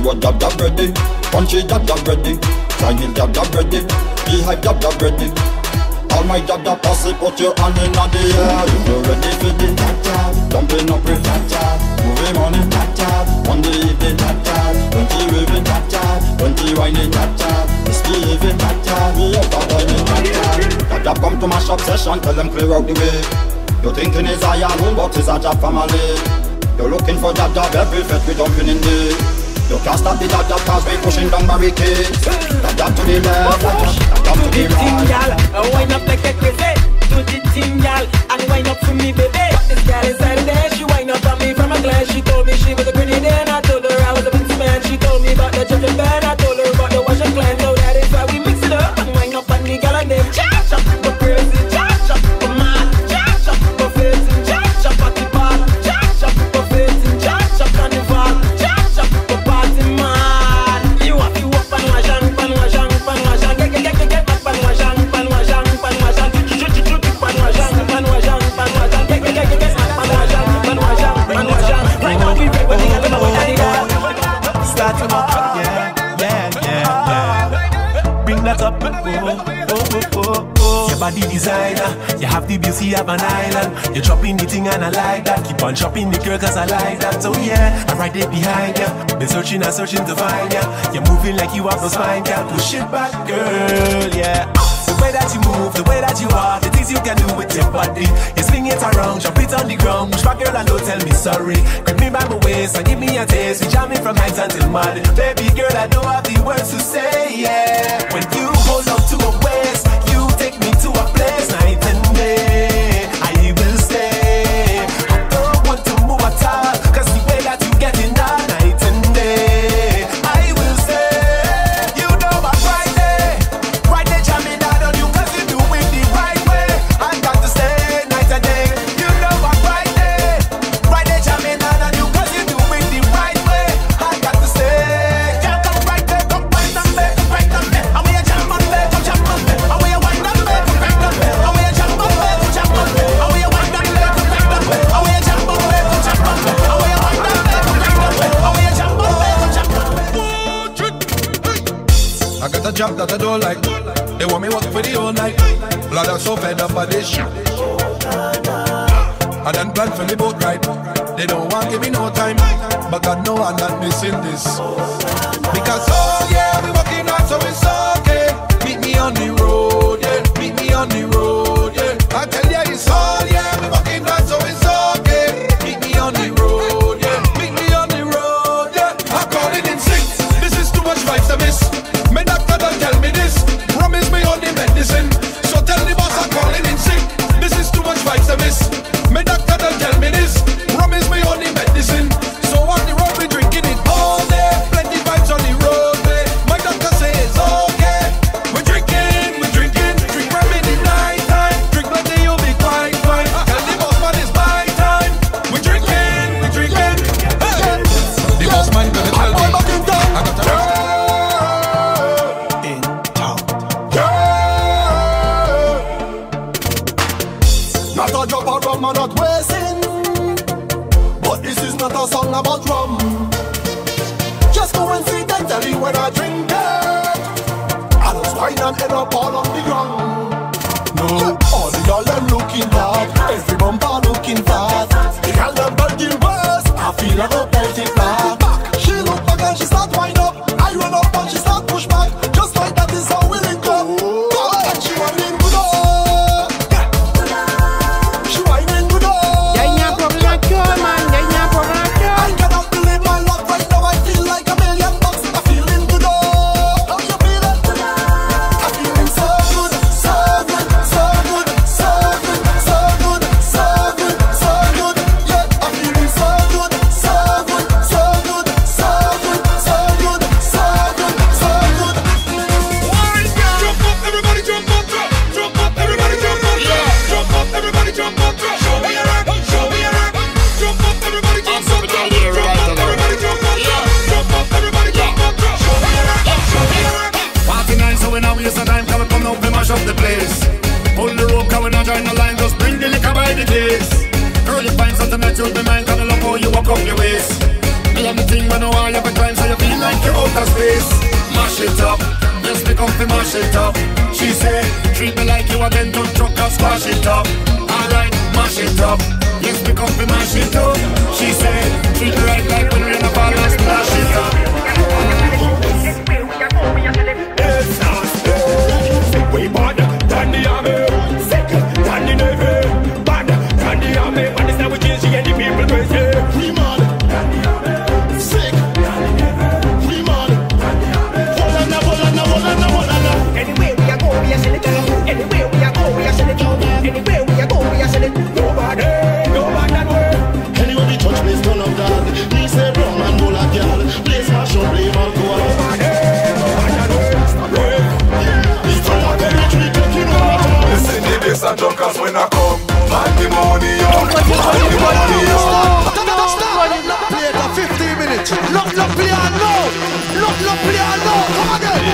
was jab jab ready. Punchy jab jab ready. Triangle jab jab ready. Beehive jab jab ready. All my jab jab posse, put your hand in the air. If you're ready for the jab jab, dumping up with jab jab, moving morning jab jab, on the evening jab jab, twenty waving jab jab, twenty whining jab jab, misbehaving jab jab, we up a whining jab jab. Jab jab come to my shop session, tell them clear out the way. You're thinking it's a yard, but it's a jab family. You're looking for jab jab, every fete we dumping in there. You can't stop the jab jab cause we pushing down barricades. Jab jab to the left, jab jab to the right. Wind up like a crazy. Do the thing, y'all, and wind up for me, baby. This girl inside there, she wind up on me from a glance. She told me she was a pretty day, and I told her I was a pretty man. She told me about the jumping band, I told her about the wash and cleanse. So that is why we mix it up and wind up on the girl and them. Chop chop, go crazy, chop chop, go mad, chop chop, go fancy, chop chop, at the bar, chop chop, go fancy, chop chop, carnival, chop chop, go party mad. You up, you up, and wash and pan, wash and pan, wash and get get get get get pan, wash and pan, wash and pan, wash and pan, wash and pan, wash and pan, wash and get get get get get pan, wash and pan, wash and pan, wash and. Right now we ready for the girl, we ready. Start to up, yeah, yeah, yeah, yeah. Bring that up, oh, oh, oh, oh, oh. Your body designer, you have the beauty of an island. You're chopping the thing and I like that. Keep on chopping the girl cause I like that. So yeah, I'm right there behind ya. Been searching and searching to find ya. You're moving like you have no spine, can't push it back, girl, yeah. The way that you move, the way that you are, the things you can do with your body. You swing it around, jump it on the ground. Push back, girl, and don't tell me sorry. Grip me by my waist and give me a taste. We jamming from night until morning. Baby girl, I don't have the words to say, yeah. When you hold up to a waist, you take me to a place night and day. I will stay. I don't want to move at all, cause the way that you get in all night and day. I will stay. You know I'm right there. Right there jamming down on you, cause you do it the right way. I got to stay night and day. You know I'm right there. Right there jamming down on you, cause you do it the right way. I got to stay. Yeah, come right there, come right on there, come right on there. And we a jam on there, come jam on there. And we a wind on there, come right on there. And we a jam on there, come jam on there. And we a wind on there, come right on there. And we a jam on there, come jam on there. And we a wind on there, come right on there. And we a jam on there, come jam on there. I got a job that I don't like. They want me work for the whole night. Blood, I'm so fed up by this shit. I done plan for the boat ride. They don't want give me no time, but God know I'm not missing this. Because oh yeah, we working hard so it's okay. Meet me on the road, yeah. Meet me on the road, yeah. I tell ya it's all yeah, we working hard so it's okay. Meet me on the road, yeah. Meet me on the road, yeah. I'm calling in sick. This is too much vibes to miss. My doctor don't tell me this. Promise me on the medicine. So tell the boss I'm calling in sick. This is too much vibes to miss. My doctor don't tell me this. Promise me on the medicine. So on the road we drinking it all day. Plenty vibes on the road, babe. My doctor say it's okay. We're drinking, we're drinking. Drink rum in the night time. Drink plenty, you'll be quite fine. Tell the boss man it's my time. We're drinking, we're drinking. Hey. The boss man gonna tell me I got to girl in town. Girl. Not a drop of rum and not wasting. But this is not a song about rum. Just coincidentally when I drink it, I just wine and end up all on the ground. No, all the y'all them looking bad, every bumper looking fat. The girl them belting worse, I feel like a belting back. She look back and she start wind up. I run up and she start push back. Just like that is how we link up. And she whining good up. She whining good up. Y'a y'a problem at all, man. Y'a y'a problem at all. I cannot believe my luck right now. I feel like a million bucks. I'm feeling good up. How you feeling? I'm feeling so good, so good, so good, so good, so good, so good, so good. Yeah, I'm feeling so good, so good, up. Yes, me come fi mash it up. She say, treat me like you again to truck and squash it up. Alright, mash it up. Yes, me come fi mash it up. She say, treat me right like when rain a fall and splash it up. We bad than the army, sick than the navy, bad than the army. But this time we change the people crazy. We mad than the army, sick than the navy, we mad than the army. Hold on, hold on, hold on, hold on. Anywhere we a go, we a sell it. Anywhere we a go, we a sell it. Anywhere we a go, we a sell it. Nobody, nobody that way. Anywhere we touch, please turn up dog. Me say brown and roll a girl. Please mash up, blame alcohol. Nobody, nobody that way. Stop it. Listen to this and junkers when I come. Pandemonium, pandemonium. Stop, play it for fifteen minutes. Lock, lock, play on now. Lock, lock, play on now. Come again.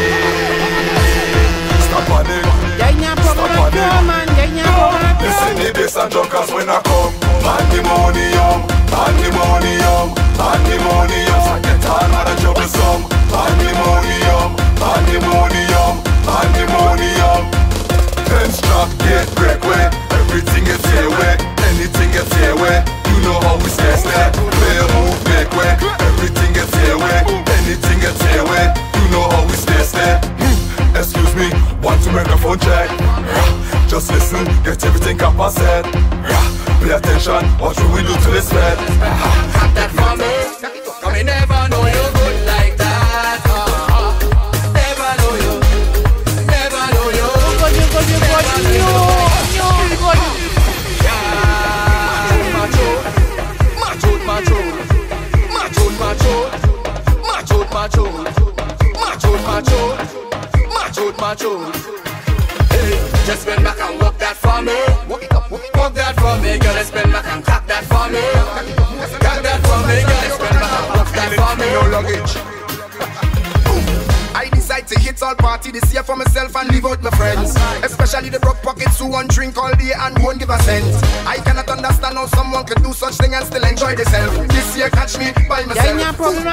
Stop panic. Stop panic. Listen to this and junkers when I come. Pandemonium, pandemonium, pandemonium. So get on out of troublesome. Pandemonium, pandemonium, pandemonium. Fence trap, gate break way. Everything gets here way. Anything gets here way. You know how we stay there. Play a move, make way. Everything gets here way. Anything gets here way. You know how we stay there. Hmm. Excuse me, want to microphone check. Just listen, get everything up I said. Pay attention, what should we do to this man? Cut that for me. Come me never know you good like that. Uh, never know you. Never know you. Never know you. Macho, macho, macho, macho, macho, macho, macho, macho, macho. Hey, just bend back and walk that for me. Walk it up, walk that for me, girl. Let's bend back and clap that for me. Clap that for me, girl. Let's bend back and walk that for me. No luggage. I decide to hit all party this year for myself and leave out my friends. Especially the broke pockets who won't drink all day and won't give a cent. I cannot understand how someone could do such thing and still enjoy themselves. This year catch me by myself. On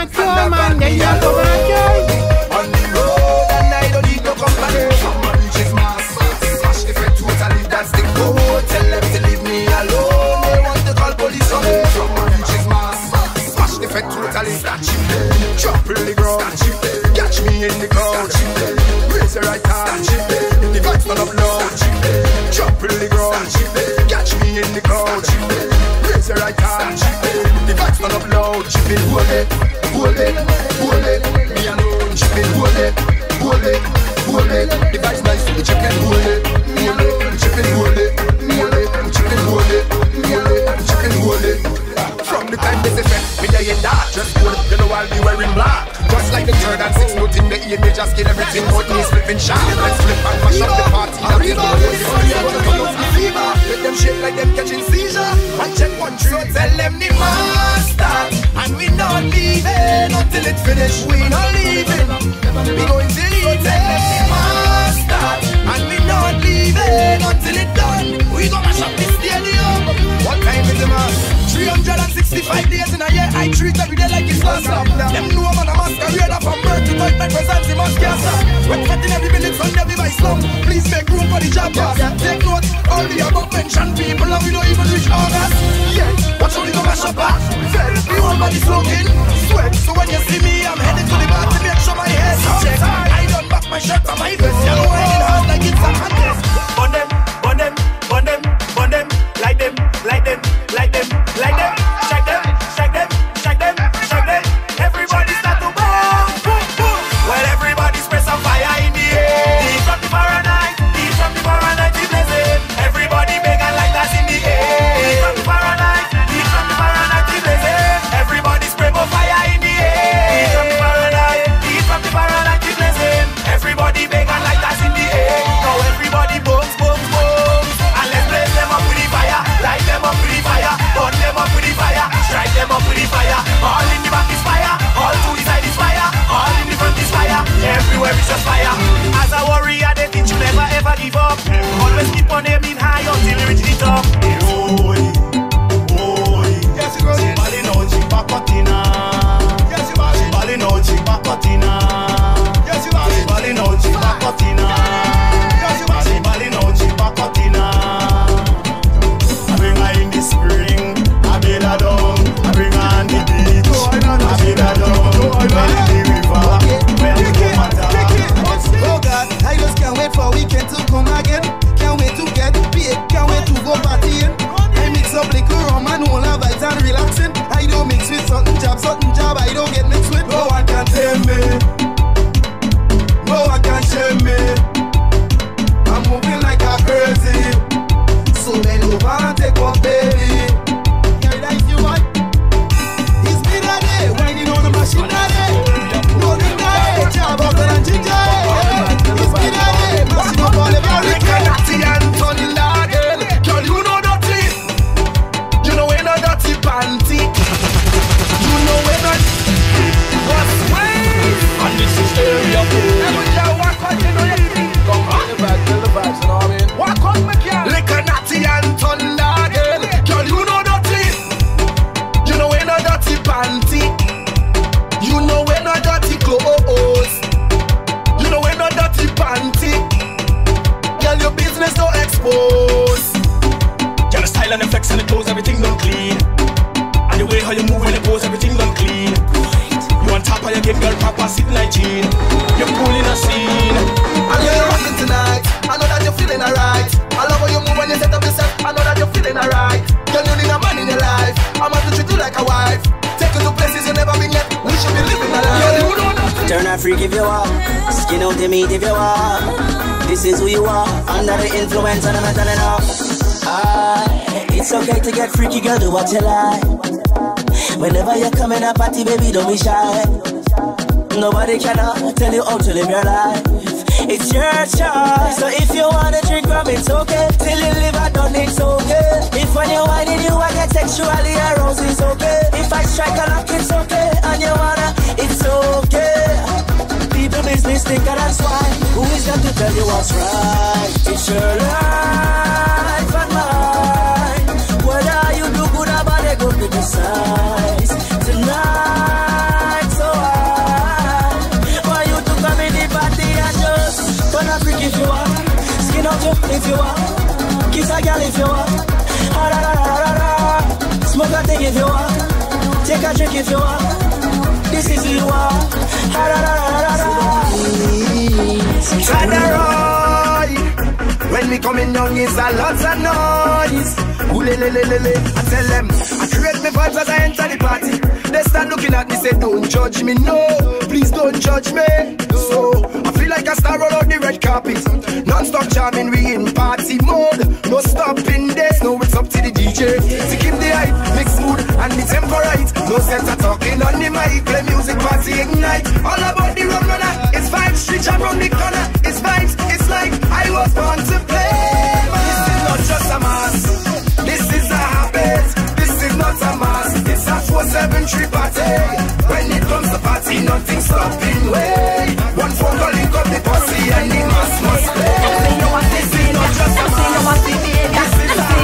the road and I don't need no company. Someone reaches mass, smash the fed totally, that's the code. Tell them to leave me alone. They want to call police on me. Someone reaches mass, smash the fed totally, statue there. Drop in the ground, statue there. Catch me in the crowd, raise your right hand, the vibes turn up loud. Drop in the ground, catch me in the crowd, raise your right hand, the vibes turn up loud. Chip it, hold it, hold it, hold it, me alone. Chip it, hold it, hold it, hold it, the vibes nice, the chip it, hold it, me alone. Chip it, hold it, hold it, chip it, hold it, hold it, chip it, hold it. From the time this effect, me day in dark, just hold it, you know I'll be wearing black. Just like the third and sixth note in the ear, they just kill everything but me flipping sharp. Let's flip and mash up the party. That is the way you want. Let them shake like them catching seizure. One check, one three. So tell them the master, and we not leaving until it finish. We not leaving. We going to leave. So tell them the master, and we not leaving until it done. We gonna mash up this stadium. What time is the mass? three hundred sixty-five days in a year, I treat every day like it's last stop. Them know I'm on a masquerade from birth to night, my presence in mascara. We're fetting every minute from every by slum. Please make room for the job, boss. Take note, all the above mentioned people, and we don't even reach August. Yeah, watch how we go mash up back. Felt the whole body smoking, sweat. So when you see me, I'm headed to the bar to make sure my hair's check. I don't back my shirt on my vest. You know I ain't hard like it's a contest. On them, on them, on them, on them, like them, like them, like them, like them. Shake them, shake them, shake them, shake them. Everybody start to boom, boom, boom. Well, everybody spread some fire in the air. Deep from the Fahrenheit, deep from the Fahrenheit, we blazing. Everybody big and like that's in the air. Deep from the Fahrenheit, deep from the Fahrenheit, we blazing. Everybody spray more fire in the air. a sitting like Gene. You're pulling a scene. I know you're running tonight. I know that you're feeling alright. I love how you move when you set up yourself. I know that you're feeling alright. Girl, you need a man in your life. I'm about to treat you like a wife. Take you to places you never been yet. We should be living a life. Turn a freak if you want. Skin out the meat if you want. This is who you are. Under the influence and I'm not telling off. Ah, it's okay to get freaky, girl. Do what you like. Whenever you're coming up party, baby, don't be shy. Nobody can tell you how to live your life. It's your choice. So if you wanna drink rum, it's okay. Till you live, I don't, it's okay. If when you're whining, you I get sexually aroused, it's okay. If I strike a lock, it's okay. And you wanna, it's okay. People business thicker than swine. Who is there to tell you what's right? It's your life and mine. Whether you do good or bad, they go to decide. Tonight, so high. Why you to come in the party and just turn a freak if you want. Skin out you if you want. Kiss a girl if you want. Ah, da, da, da, da, da. Smoke a thing if you want. Take a drink if you want. This is who you are. Ah, da, da, da, da, da. Try when we coming down, it's a lot of noise. Ooh, le, le, le, le, le. I tell them, I create my vibes as I enter the party. They start looking at me, say, don't judge me, no. Please don't judge me. So, I feel like I start roll out the red carpet. Non-stop jamming, we in party mode. No stopping this, no, it's up to the D J. To keep the hype, mix mood, and the tempo right. No sense of talking on the mic, play music, party, ignite. All about the rum runner, it's vibes, street jam round the corner. It's vibes, it's like I was born to play. This is not just a mass, this is a habit. This is not a mass, it's a four seven three party. When it comes to party, nothing stopping way. One phone call, link up the posse, and the mass must play. This is not just a mass, this is a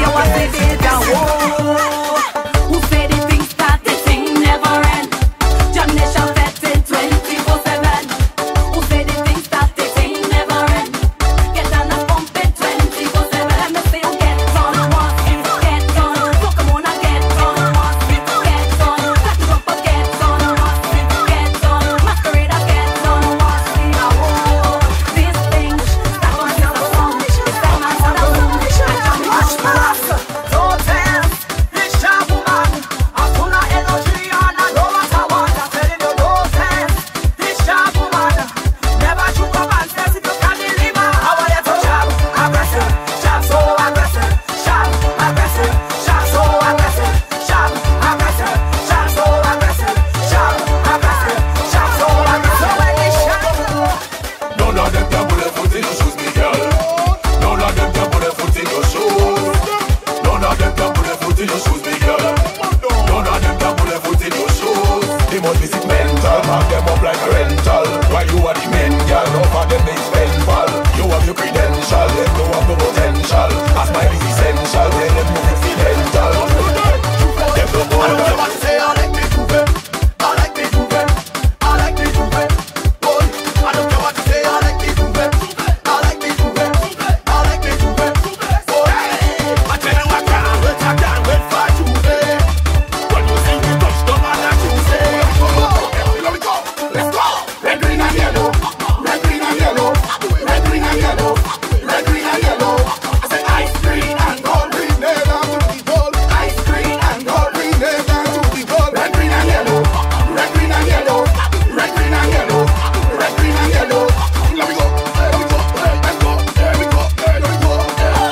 habit. Who say the thing start, the thing never end. Jam Nation fetting twenty-four seven. Who say the thing start, the thing never end. Get on a pump it twenty-four seven. Let me say you get on, want it, get on. Fuck 'em on a get on, want it, get on. Black you up a get on, want it, get on. Masquerade a get on, want it. Oh, this thing start on your song. It's time I saw the boom. I jam it. Don't dance, this sharp woman. I full of energy and I know what I want. I'm telling you, don't dance, this sharp woman. Never choke up and stress if you can deliver. I want you to sharp, aggressive, sharp, so aggressive, sharp, aggressive, sharp, so aggressive, sharp, aggressive, sharp, so aggressive, sharp, aggressive, sharp, so aggressive. So when they sharp, none of them can put their foot in your shoes, me girl. None of them can put their foot in your shoes. None of them can put their foot in your shoes, me girl. None of them can put their foot in your shoes. They must be sick mental, mark them up like a rental. Why you are the men, girl? No for them they spend pal. You have your credential, them don't have no potential. As my is essential, then them music accidental. Them don't go I don't care what you say, I like me to be. I like me to be. I like me to be. Boy, I don't care what you say, I like me to be. I like me to be. I like me to be. Boy, I tell you I can't wait, I can't wait for you to be. When you see me touch the man that you say. Here we go, let's go. Red, green and yellow. Red, green and yellow. Red, green and yellow. Red, green and yellow. I said ice green and gold green. They love to be gold. Ice green and gold green. They love to be gold. Red, green and yellow. Red, green and yellow. Red, green and yellow. Red, green and yellow. Let me go. Let me go. Let's go. There we go. There we go.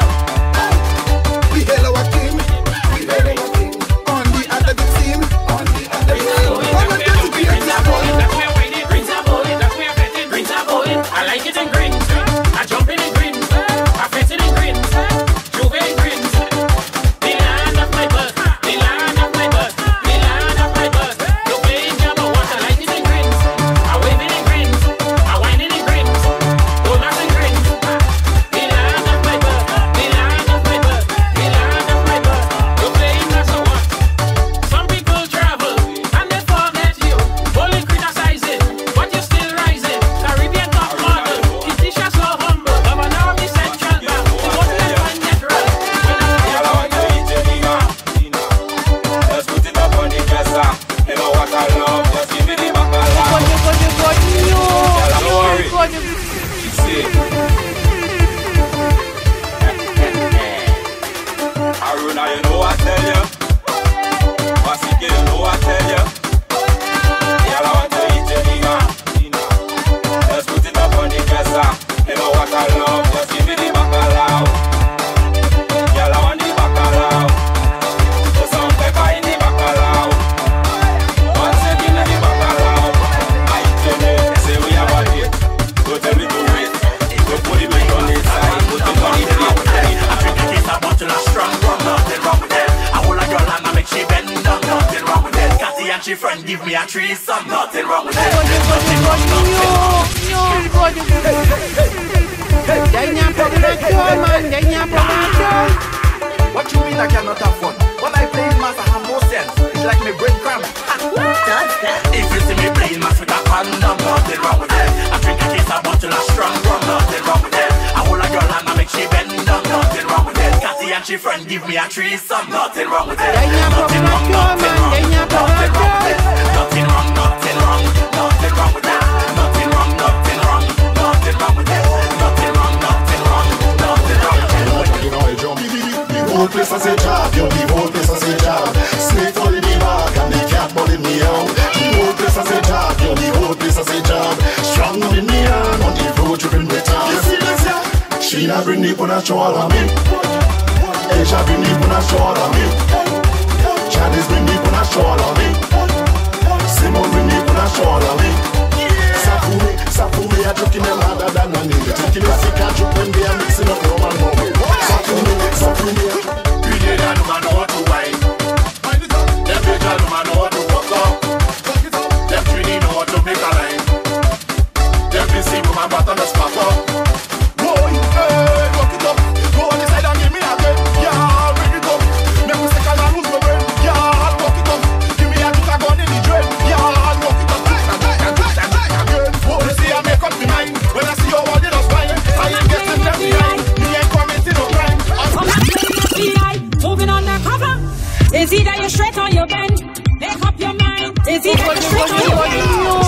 We hail our king. We hail our king. On the other team. On the other team. One of them to be example. That's where I did greens are bowling. That's where I fetted greens are bowling. I like it in greens. I jump in in greens. I fet it in greens. Juve in greens. The land of my birth. The land of my birth. The land of my birth. No playing jabber what I like it in greens. I wave it in greens. I wine it in greens. Don't mess in greens. The land of my birth. The land of my birth. The land of my birth. No playing that's a what. Some people travel and they forget you. Only criticizing, but you're still rising. Caribbean top model, Ketisha so humble. Governor of the Central Bank, she won't let one get right. Let's put it up on the dresser. You know what I love, just give me the back. Good, good, good, good. She said, Aruna, you know I tell you. Masike, you know I tell you. Y'all I want to eat your nigga. Just put it up on the dresser. You know what I love, just give me the bacalao. Y'all I want the bacalao. Put some pepper in the bacalao. Once again in the bacalao. I tell you, say we have a date. Don't tell me to wait. Don't put it on the side. Put it on the plate. I drink a case of bottle of strong rum. Nothing wrong with that. I hold a girl and I make she bend down. Nothing wrong with that. Cathy and she friend give me a threesome. Nothing wrong with that. Nothing wrong, nothing. What you mean I cannot have fun? When I play mass I have no sense. It's like my brain cramp. If you see me playing mass with a condom, nothing wrong with that. I drink a case of bottle of strong rum, nothing wrong with that. I hold a girl and I make she bend down, nothing wrong with that. Cathy and she friend give me a threesome, nothing wrong with that. Nothing wrong, nothing wrong, nothing wrong with that. Nothing wrong, nothing wrong, nothing wrong with that. Nothing wrong, nothing wrong, nothing wrong with that. Nothing wrong, nothing wrong, nothing wrong with that. You know I jump. The whole place I say job, yo, the whole place I say job. Snake fall in the bag and the cat bulling me out. The whole place I say job, yo, the whole place I say job. Strong in me hand on the road tripping with her. You see this, yeah? She not bring the put a show all on me. Asia bring the put a show all on me. Chinese bring the put a show all on me. Simon bring the put a show all on me. Sapumi, Sapumi, I joke in them harder than a nigga. Taking a sick and joke when they are mixing up Roman moment. Sapumi, Sapumi. We need a man know how to wine. Them big a man know how to walk up. Them three know how to make a line. Them busy woman but on the spot up. Boy, hey, rock it up. Go on the side and give me a bed. Yeah, bring it up. Make me second and lose my brain. Yeah, rock it up. Give me a kick a gun in the drain. Yeah, rock it up. Boy, you see I make up my mind. When I see your wall, you just fine. I ain't getting left behind. Me ain't committing no crime. Moving on the cover. Is either you straight or you bend. Make up your mind. Is either you straight or you bend.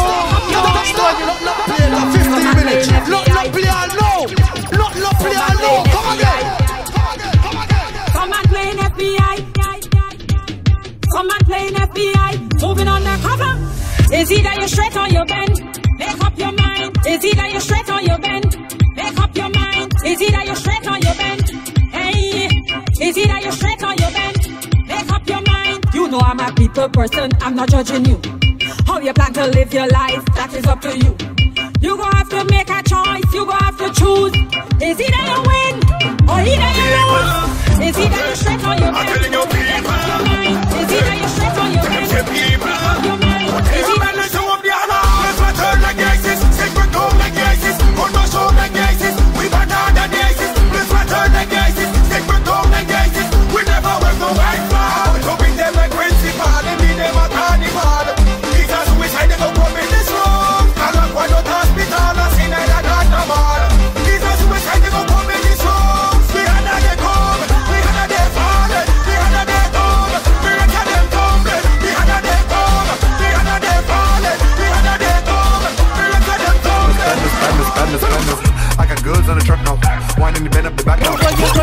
fifteen minutes. Look, look, play alone. Look, look, play alone. Come again. Come and play in F B I. Come and play in F B I. Moving on the cover. Is either you straight or you bend. Make up your mind. Is either you straight or you bend. Make up your mind. Is either you straight or you bend. Hey, is either you straight or you bend. Make up your mind. You know I'm a people person. I'm not judging you. How you plan to live your life, that is up to you. You gon' have to make a choice. You gon' have to choose. Is either you win or either you lose. Is either you straight or you bend. Make up your mind. Is either you straight or you bend. Make up your mind. Is either you straight or you bend. Let's return like ISIS. Take me home like ISIS. Run my show like ISIS. We got down than ISIS. Let's return like ISIS. Take me home like ISIS. We never wear no white flag. So bring them like principal. They mean them a carnival. Jesus suicide, they don't come in this room. I don't want no hospital. I see that I got no more. Jesus suicide, they don't come in this room. We had a they come. We had a they fallen. We had a they come. We had a them tumbling. We had a they come. We had a they fallen. We had a they come. We had a them tumbling. Spanners, spanners, spanners. I got goods on the truck now. Winding the bend up the back now.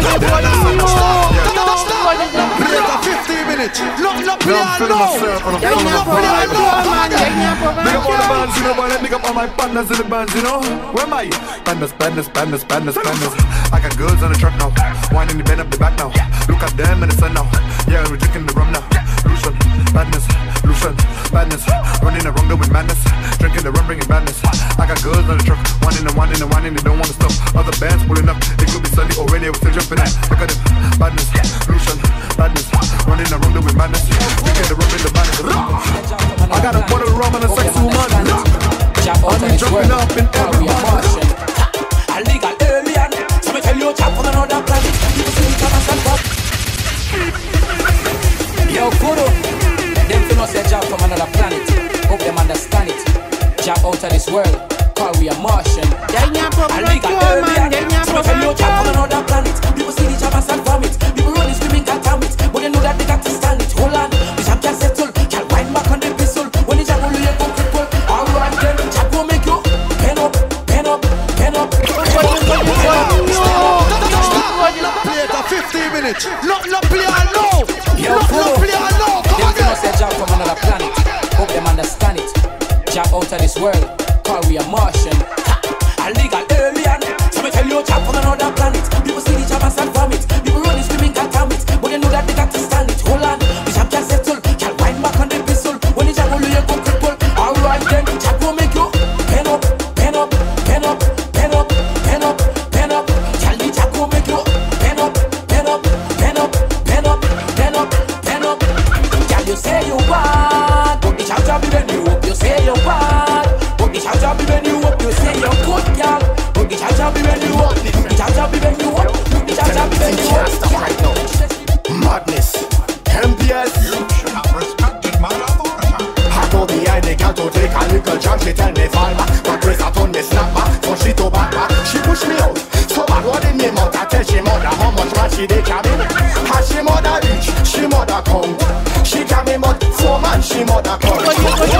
fifteen minutes. Look, look, play alone. Big up all the bands, you know, but big up all my partners in the bands, you know. Where am I? Spanners, spanners, spanners, spanners, spanners. I got goods on the truck now. Winding the bend up the back now. Look at them in the sun now. Yeah, we're drinking the rum now. Lucian, badness, Lucian, badness. Running around with madness. Drinking the rum, bringing badness. I got goods on the truck. Winding and winding and winding, they don't want to stop. Other bands pulling up. It could be Sunday or rainy, we're still jumping at. Look at them, badness, Lucian, badness. Running around with madness. Drinking the rum in the badness. I got a bottle of rum and a sex woman. I'm jumping up in every march. I legal alien. So me tell you, chap from another planet. Yo, Kuro. Them to know say Jab from another planet. Hope them understand it. Jab out of this world. Call we a Martian. I legal alien. So me tell you, Jab from another planet. People see the Jab and stand from it. People running, screaming, can't come it. But they know that they got to stand it. Hold on, the Jab can settle. Can't wind back on the pistol. When the Jab will you go cripple. All right then, Jab will make you pen up, pen up. minutes. Not, not play low. Yo, Not, not play low. Come Them again. say Jack from another planet. Hope them understand it. Jack out of this world. Call we a Martian. Ha! A legal alien. So me tell you Jack from another planet. People see the Jack and stand from it. People run screaming can't come it. But they know that they got to stand it. Hold on. The Jack can settle. Can wind back on the pistol. When the Jack will you go cripple. Alright then. Jack will make you pen up, pen up, pen up, pen up, pen up, pen up. Tell the Jack will make you pen up, pen up, pen up, pen up, pen up, pen up. Tell you say you want, but the Jack job be when you up. You say you want, but the Jack job be when you up. You say you good girl, but the Jack job be when you up. The Jack job be when you up. The Jack job be when you up. Stop right now. Madness. M P S. You should have respected my authority. I go behind the girl to take a little jump. She tell me fall back, but Grace a turn me snap back. So she to back back. She push me out. So bad what in me mouth. I tell she mother how much man she dey carry. How she mother reach, she mother come. She carry mouth four man, she mother come. She mother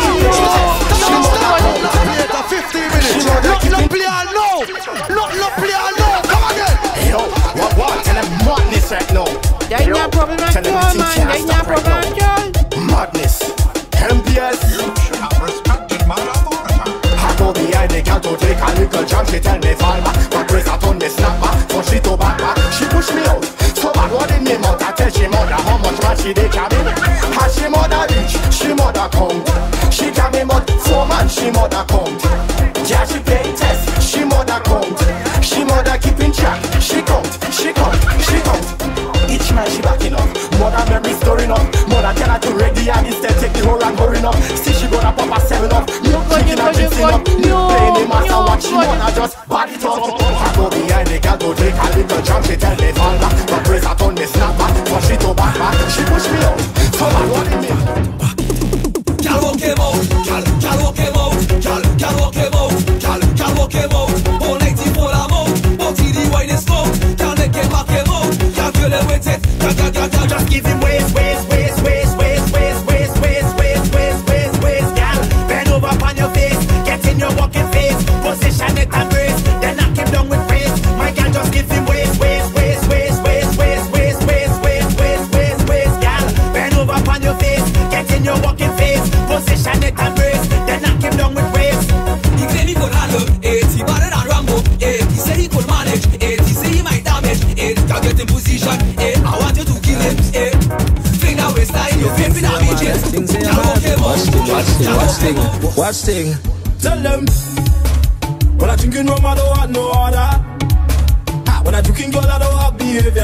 come. fifteen minutes. Not, not play low. Not, not play low. Come again. Yo, what what? Tell them madness right now. There ain't no problem at all, man. There ain't no problem at all. Madness. M P S. You should have respected my authority. I go behind the girl to take a little jump. She tell me fall back, but Grace a turn me snap back. So she to back back. She push me out. So bad what in me mouth. I tell she mother how much man she dey carry. How she mother reach, she mother come. She carry mouth four man, she mother come. Yeah, she play test, she mother count. She mother keeping track, she count, she count, she count. Each man she backing up, mother memory storing up. Mother tell her to ready and instead take the whole and hurrying up. See she gonna pop a seven up, no drinking and drinking up. No playing the master watch, she mother just body it up. I go behind the girl to take a little jump. She tell me fall back, but Grace a turn me snap back. So she to back back, she push me out. So bad what in me. Girl walk him out, girl, girl walk him out, girl, girl walk him out, girl, girl walk him out. All night he pull him out, but he the wine is smoke. Girl make him back him out, girl kill him with it, girl, girl, girl, girl, just give him waist, waist, waist, waist, waist, waist, waist, waist, waist, waist, waist, waist, girl. Bend over on your face, get in your walking face, position it and brace, then knock him down with grace. My girl just give him waist, waist, waist, waist, waist, waist, waist, waist, waist, waist, waist, waist, girl. Bend over on your face, get in your walking face. Position it and brace, then knock him down with waves. He claim he could handle it, he better than Rambo, it. He say he could manage it, he say he might damage it. Can't get in position, it. I want you to kill him, it. Fling that waistline, your face will damage it. Can't walk him out. Watch thing, watch thing, watch thing. Tell them, when I drinking rum I don't want no order. Ha, when I drinking girl I don't have behavior.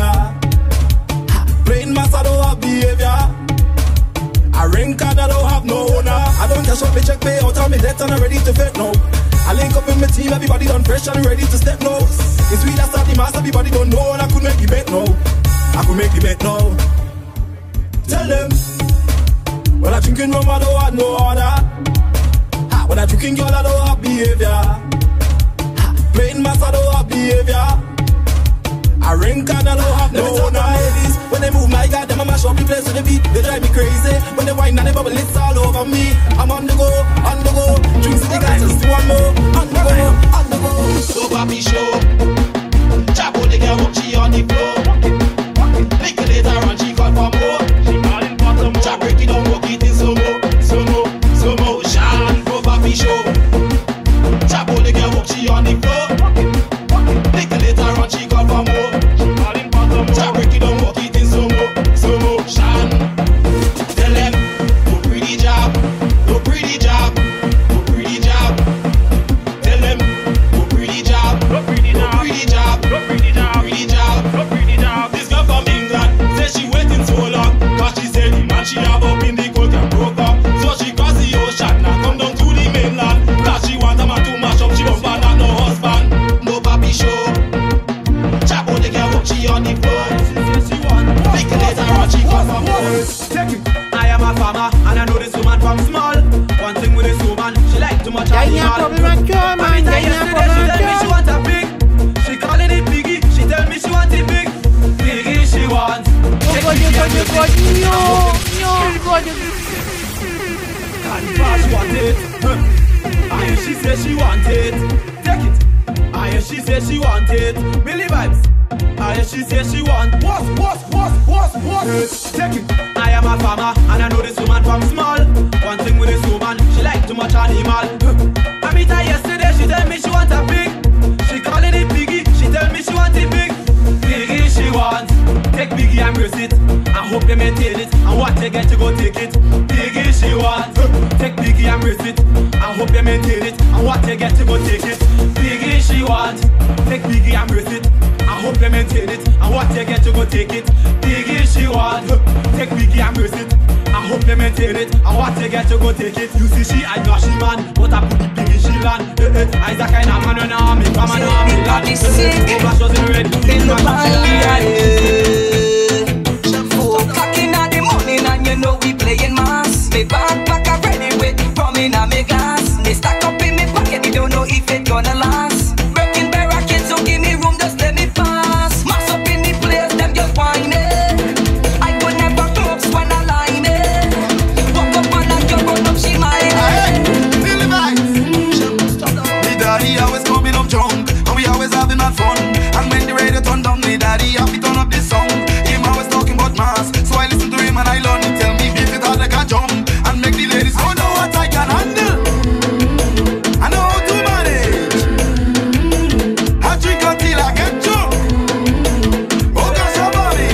Ha, playing mass I don't have behavior. I ring card, I don't have no owner. I don't cash up, me check pay out, I'm debt and I'm ready to fit now. I link up with my team, everybody done fresh and ready to step now. It's sweet, I start the mass, everybody don't know, and I could make the bet now. I could make the bet now. Tell them, when I drinking rum, I don't have no order. Ha, when I drinking girl, I don't have behavior. Ha, playing mass, I don't have behavior. I ring card, I don't have no owner. Ladies, when they move my god, them I mash up the place with the beat. They drive me crazy. When they whine and they bubble, it's all over me. I'm on the go, on the go. Drinks with the guys, just one more. On the go, on the go. So papi show. Chapo the girl, walk she on the floor. Little later on, she call for more. She calling for some more. Chap break it down, walk it in slow mo, slow mo, slow motion. So papi show. Chapo the girl, walk she on the floor. Little later on, she call for more. Chap break it down, walk it in slow mo, slow motion. Tell them, go pretty job, go pretty job, go pretty job. Tell them, go pretty job, go pretty job, pretty job, go pretty job, pretty job, go pretty job. This girl from England says she waiting so long, cause she said the man she have up in the cold can broke up. So she cross the ocean and come down to the mainland, cause she want a man to mash up, she don't want no husband. No papi show. Chapo the girl walk she on the floor. Make it later on she come from home. Take it. I am a farmer and I know this woman from small. One thing with this woman, she like too much animal. Every time yesterday she tell me she want a pig. She calling it piggy. She tell me she want it big. Piggy she wants. Take it and you go. No, no, Can't pass want it. I hear she say she want it. Take it. I hear she say she want it. Billy vibes. I she say she want boss, boss, boss, boss, boss. Take it. I am a farmer and I know this woman from small. One thing with this woman, she like too much animal. I meet her yesterday, she tell me she want a pig. She calling it piggy, she tell me she want it big. Piggy she want. Take Biggie and brace it. I hope they maintain it. And what they get to go take it. Biggie she want. Take Biggie and brace it. I hope they maintain it. And what they get to go take it. Biggie she want. Take Biggie and brace it. I hope they maintain it. And what they get to go take it. Biggie she want. Take Biggie and brace it. I hope they maintain it. And what they get to go take it. You see she I know she man, but I put the Biggie she land. Eh eh. I that kind of man when I'm in, come on I'm in land. Over shows in red. In the Four o'clock in the morning and you know we playing mass. Me backpack already with rum in a me glass. Me stack up in me pocket, you don't know if it gonna last. Breaking barricades, so give me room, just let me pass. Mass up in the place, them just whining. I could never close when I line it. Walk up and I jump on up, she mine. Feel the vibes. Me daddy always coming up drunk, and we always having that fun. And when the radio turn down, me daddy have to turn up this song. Him always talking about mass, so I listen to him and I learn. He tell me beat it hard like a jump, and make the ladies go. I know what I can handle. I know how to manage. I drink until I get drunk. Oh gosh, I'm mommy.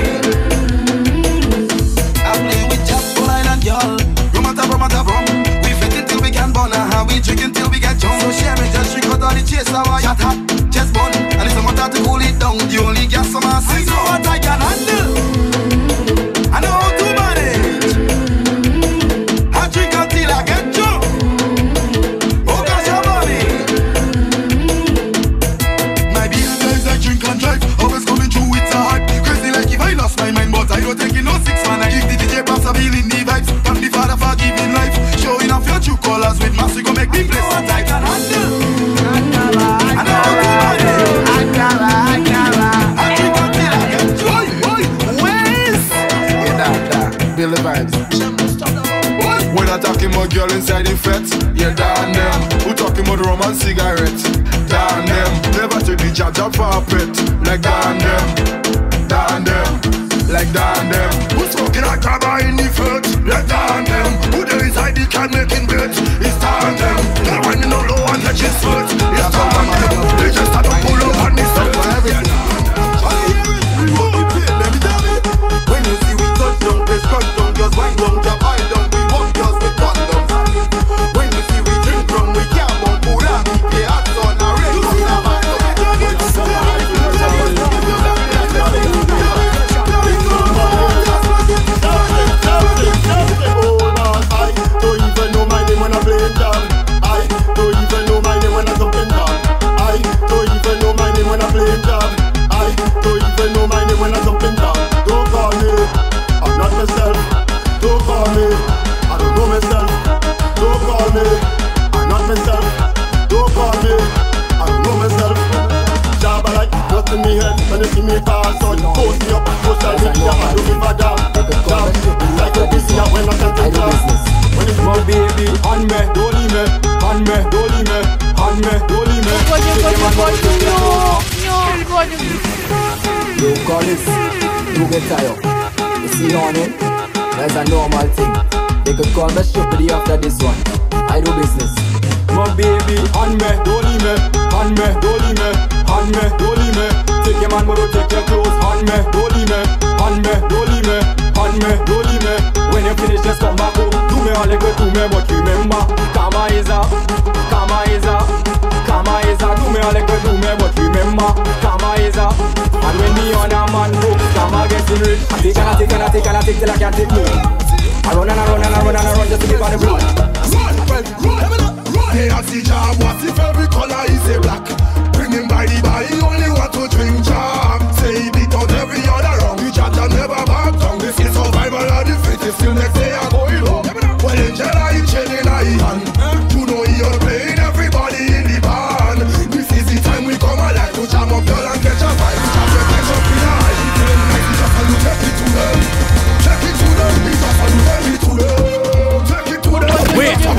I play with Jack, Line and y'all. Rum at a rum at a rum. We fit it till we can burn, and we drink until we get drunk. So share me, just drink out all the chase, so I shot hot, chest bun. And it's some water to cool it down. The only gas some ass. I know what I can handle. I know how to manage. I drink until I get drunk. Oh gosh, I'm mommy. My behavior is like drink and drive. Always coming through with a hype. Crazy like if I lost my mind, but I don't take it no six man. I give the D J props a feeling the vibes. Thank the Father for giving life. Showing off your true colors with mass. We go make the place a tight. I know how to manage. I drink until I get drunk. Feel the vibes. When I talking about girl inside the fete, yeah, damn them. Who talking about rum and cigarette? Damn them. Never take the jab jab for a pet. Like damn them, damn them, like damn them. Who smoking a grabber in the fete? Like damn them. Who there inside the can making bets? It's damn them. They're winding up low and touching sweat. It's damn them. They just start to pull up on this set. When you see we touch down, press cut down, just wind down, jump high down, we want girls with condoms. When you see we drink rum, we can't bump food and we play hot on a red rum. I don't even know my name when I play it down. I don't even know my name when I jump in down. I don't even know my name when I play it down. I don't even know my name when I jump in down. Don't call me, I'm not myself. Don't call me, I don't know myself. Don't call me, I'm not myself. Don't call me, I don't know myself. Jabba like what's in me head when you see me pass on. Post me up, social media, I don't give a damn. Jab, it's like a busy when I can't take business. When it's my baby, on me, don't leave me. On me, don't leave me. On me, don't leave me. You call this, you get tired. You see on it, that's a normal thing. They could call me stupid after this one. I do business. My baby, on me, don't leave me. On me, don't leave me. On me, don't leave me. Take your man, but don't take your clothes. On me, don't leave me. On me, don't leave me. On me, don't leave me. When you finish, just come back home. Do me all you go to me, but remember, karma is a, karma is a, karma is a. Do me all you go to me, but remember, karma is a. And when me on a man book, karma gets in rich. I take and I take and I take and I take till I can't take more. I run and I run and I run and I run just to give on the blood. They ask the job, what if every color is a black? Bring him by the bar, he only want to drink jam. Say he beat out every other wrong, the jab jab never back down. This is survival of the fittest, till next day I go home. Well, Angela in chain in a hand, you know he are playing everybody in the band. This is the time we come alive to jam up girl and catch a vibe. Jab your catch up in a high, he feeling nice, he just a look, take it to them. Take it to them, he just a look, take it to them. Take it to them, wait,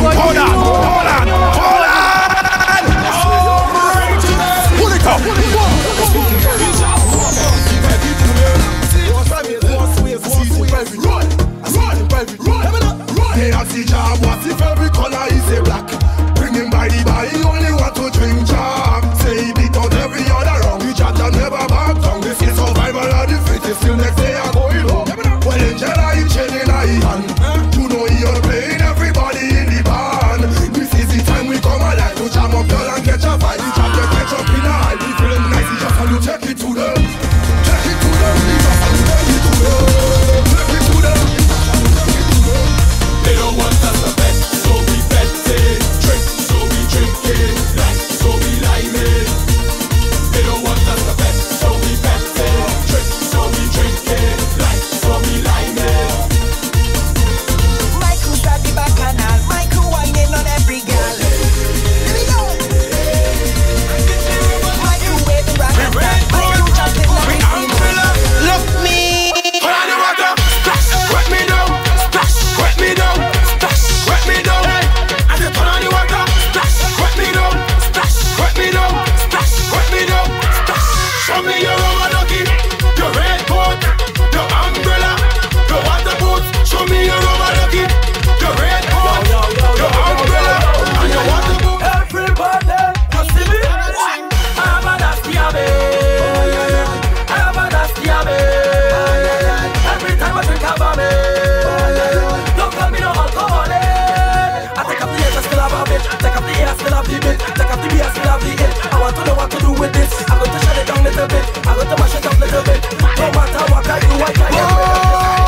Take off the air, still have the bit. Take off the beer, still have the hit. I want to know what to do with this. I'm going to shut it down a little bit. I'm going to mash it up a little bit. No matter what I do, I can't get rid of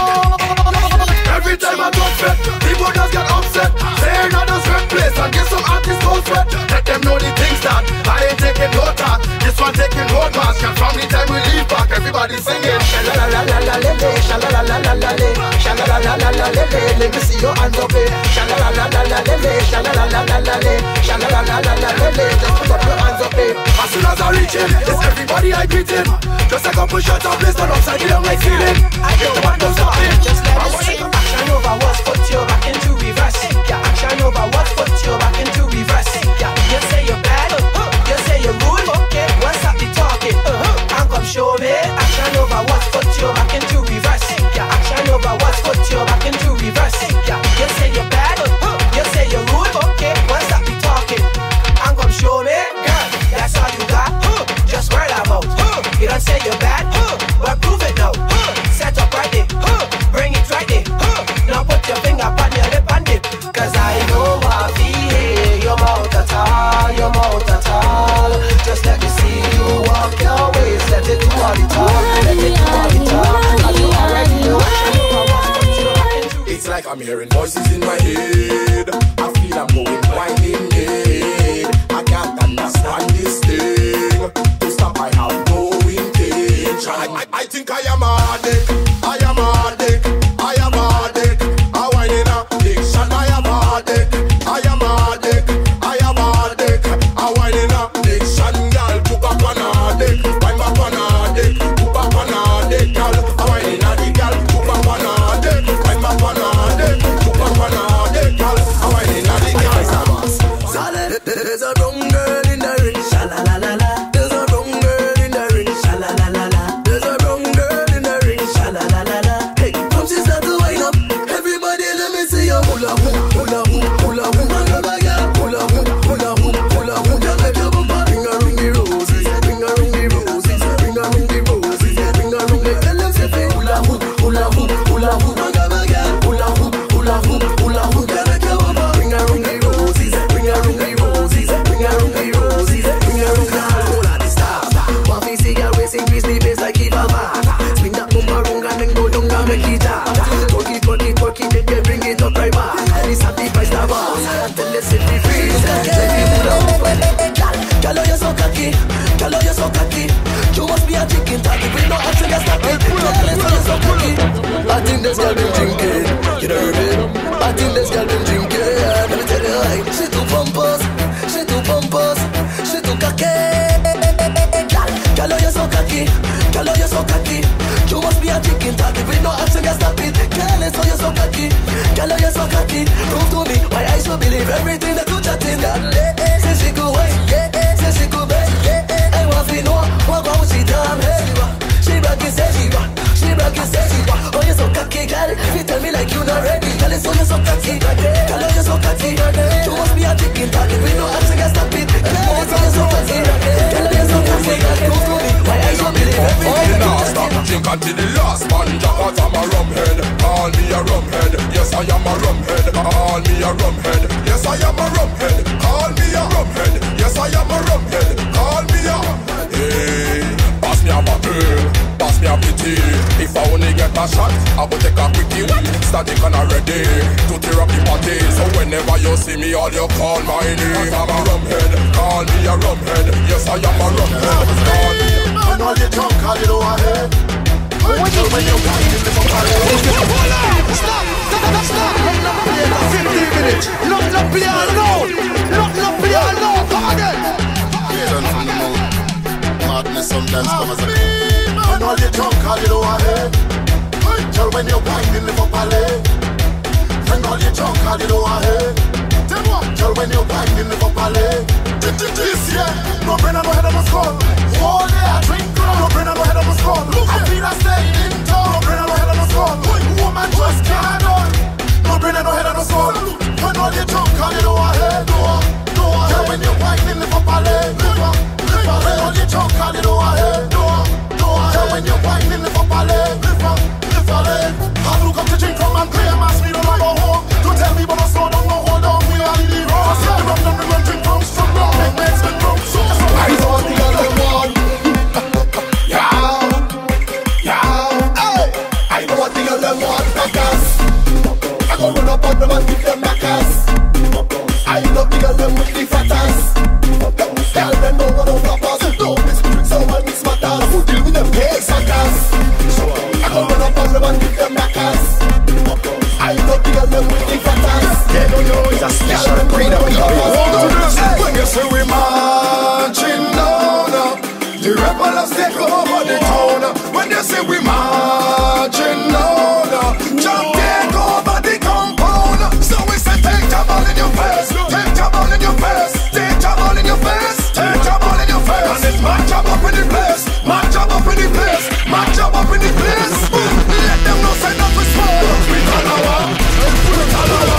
this. Every time I don't sweat, people just get upset. Say another sweat place and get some artists don't sweat. Let them know the things that I ain't taking no talk. This one taking road march. And from the time we leave back, everybody singing. Sha-la-la-la-la-la-le, sha-la-la-la-la-la-le, sha-la-la-la-la-la-le. Let me see your hands up, eh. Sha-la-la-la-la-la-le, sha-la-la-la-la-la-le, sha-la-la-la-la-la-le. Just put up your hands up, eh. As soon as I reach in, it's everybody I greet in. Just a couple shots of bliss, but upside down like ceiling. I get the man don't stop it. Just let me see. Action over what's put you back into reverse. Yeah, action over what's put you back into reverse. Yeah, you say you're bad, uh, you say you're rude. Okay, what's up the talking? Uh, and come show me. Action over what's put you back into reverse. Yeah, action over what's put you back into reverse. Yeah, you say you're bad, uh, you say you're rude. Okay, what's up the talking? And come show me, girl. That's all you got. Uh, just word I'm out. Uh, you don't say you're bad, uh, but prove it now. Uh, set up right there. Uh, bring it right there. Uh, now put your finger on your lip and dip. Cause I know I feel your mouth at all, your mouth at all. Just let me see you walk your ways. Let it do all the talk, let it do all the talk. Cause you already know what it's like I'm hearing voices in my head. I feel I'm going winding head. I can't understand this thing. To stop I have no intention. I, I, I think I am a dick. I am a dick. I am a dick. I whine in addiction. I am a dick. I am a dick. I am a dick. I whine in addiction. Girl, put up on a dick. Whine back on a dick. Put up on a dick. Girl, I whine in a dick. Girl, put up on a dick. Whine back on a dick. Put up on a dick. Girl, I whine in a dick. There's a wrong girl in the ring. Sha-la-la-la-la. There's a wrong girl in the ring. Sha-la-la-la-la. There's a wrong girl in the ring. Sha-la-la-la-la. Hey, come she start to wind up. Everybody let me see you hula hoop, hula hoop, hula hoop. Hula hoop, hula hoop, hula hoop. Just let your bumper ring a ring the roses, ring a ring the roses, ring a ring the roses, ring a ring the. Tell them say hula hoop, hula hoop, hula hoop. Hula hoop, hula hoop, hula hoop. Just let your bumper ring a ring the roses, ring a ring the roses, ring a ring the roses, ring a ring the. Hold on the stars. One face see girl racing grizzly bass like it Baba. Swing that bumper around and then go down and make it up. Twerk it, twerk it, twerk it, then they bring it up right back. And it's happy by Star Wars until they set me free. Let me pull out the belly. Girl, oh, you're so cocky. Girl, oh, you're so cocky. You must be a chicken target. We know how to get started. Girl, oh, you're so cocky. I think this girl been drinking. You know what I mean? I think this girl been drinking. Let me tell you why. She too pompous. She too pompous. She too cocky. Girl, oh, you're so cocky. Girl, oh, you're so cocky. You must be a chicken target. We know how to get started. Girl, oh, you're so cocky. Girl, oh, you're so cocky. Prove to me why I should believe everything that you chatting. Say she go away, yeah, say she go back, yeah. I want to know what about she damn hey. She bragging, say she want, she bragging, say she want. Oh, you're so cocky, girl. You tell me like you not ready. Girl, so you're so cocky, girl, you're so cocky. You must be a chicken target. We know how to get started. Girl, you're so cocky, girl, you're so cocky. Prove to me why I should believe everything that you chatting. Drink until the last man drop out. I'm a rum head. Call me a rum head. Yes, I am a rum head. Call me a rum head. Yes, I am a rum head. Call me a rum head. Yes, I am a rum head. Call me a. Hey, pass me a bottle. Pass me a pity. If I only get a shot, I will take a quickie. Static and a ready to tear up the party. So whenever you see me, all you call my name. I'm a rum head. Call me a rum head. Yes, I am a rum head. Call me a. When all you drunk, all you know I head. When you wind in the Stop! Stop! Stop! Not not play for fifteen minutes. Not not play alone. Not not play alone. Come again. Turn from the mouth. Madness sometimes comes as a when all you drunk, all you know I head. Girl, when you wind in the palais. When all you drunk, all you know I head. Girl, when you wind in the palais. This year, no brain on no head on the skull. All day I drink, no brain on no head on the skull. I feel I stay in town, no brain on no head on the skull. Woman just can't on, no brain on no head on the skull. When all you drunk, all you know I head. Girl, when you wind in the palais. When all you drunk, all you know I head. Girl, when you wind in the palais. I look up to drink from and play a mass, we don't go home. Don't tell me but I slow down, no hold on, we are in the road. them with the fatters. Girl, them don't want no flappers. Don't miss someone mix matters. Who deal with them pay suckers? I come run up on them and give them knackers. I don't deal them with the fatters. They don't know it's a special breed of people. When you say we marching down, the rebels take over the town. When you say we marching down, jump take over the compound. So we say take your ball in your face, take your ball in your face, take your ball in your face, take your ball in your face. And it's my job up in the place, my job up in the place, my job up in the place. Let them know say that we small. We talawa, we talawa.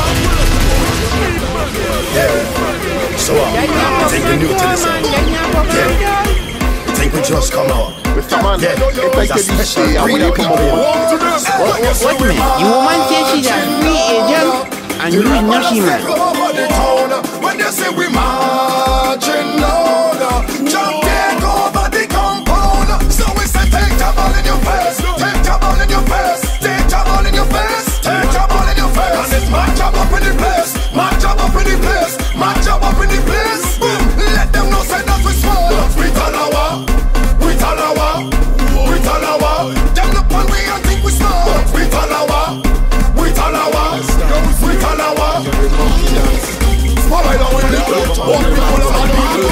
Yeah. So um, I think we're new to this song. Yeah. I think we just come out. With the man, yeah, it's a special breed of people. What man? You woman say she's a free agent and you is not she man. When they say we marching down, jump take over the compound. So we say take your ball in your face, take your ball in your face, take your ball in your face, take your ball in your face. And it's my job up in the place, my job up in the place, my job up in the place. Let them know say that we small. We talawa, we talawa, we talawa. Them look on we and think we small. We talawa, we talawa, we talawa. Small I don't want to walk people of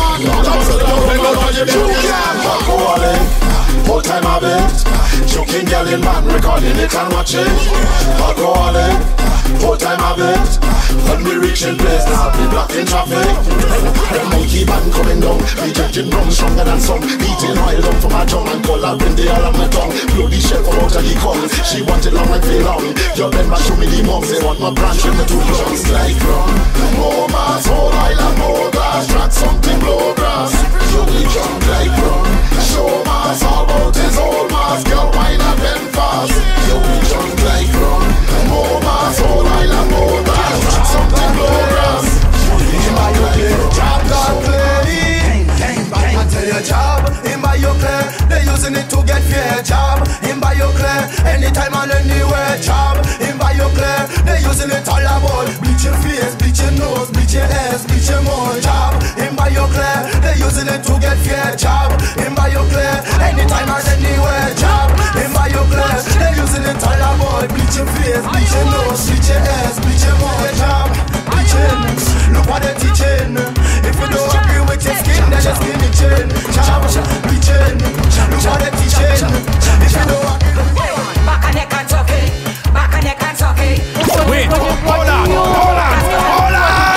my whole time I've been joking, yelling, man, recording it and watching. Alcoholic, whole time I've been. When we reaching place, now be blocking traffic. The monkey band coming down, we judging rum stronger than some. Eating oil down for my tongue and color in the air of my tongue. Blow the shell from out of the cum. She want it long and feel long. Your bend back show me the mums. They want my branch with the two lungs like rum. More mass, whole island, more glass. Track something, blow grass. You be drunk like rum. Show mass, all about his old mass. Girl, wine up and fast. You be drunk like rum. More mass, whole island, more glass. Track something, blow grass. In my play, job got play. I tell you job, in my play. They using it to get fair job. In my play, anytime and anywhere job. In my play, they using it all about. Bleach your face, bleach your nose, bleach your ass, bleach your mouth job. In my play, they using it to get fair job. In my play, anytime and anywhere job. In my play, they using it all about. Bleach your face, bleach your nose, bleach your ass, bleach your mouth job. Bleaching, look what they're teaching. If you don't agree with your skin, then your skin is chain. Job, bleaching, look what they're teaching. If you don't agree, back and neck and tuck it, back and neck and tuck it. Wait, hold on, hold on, hold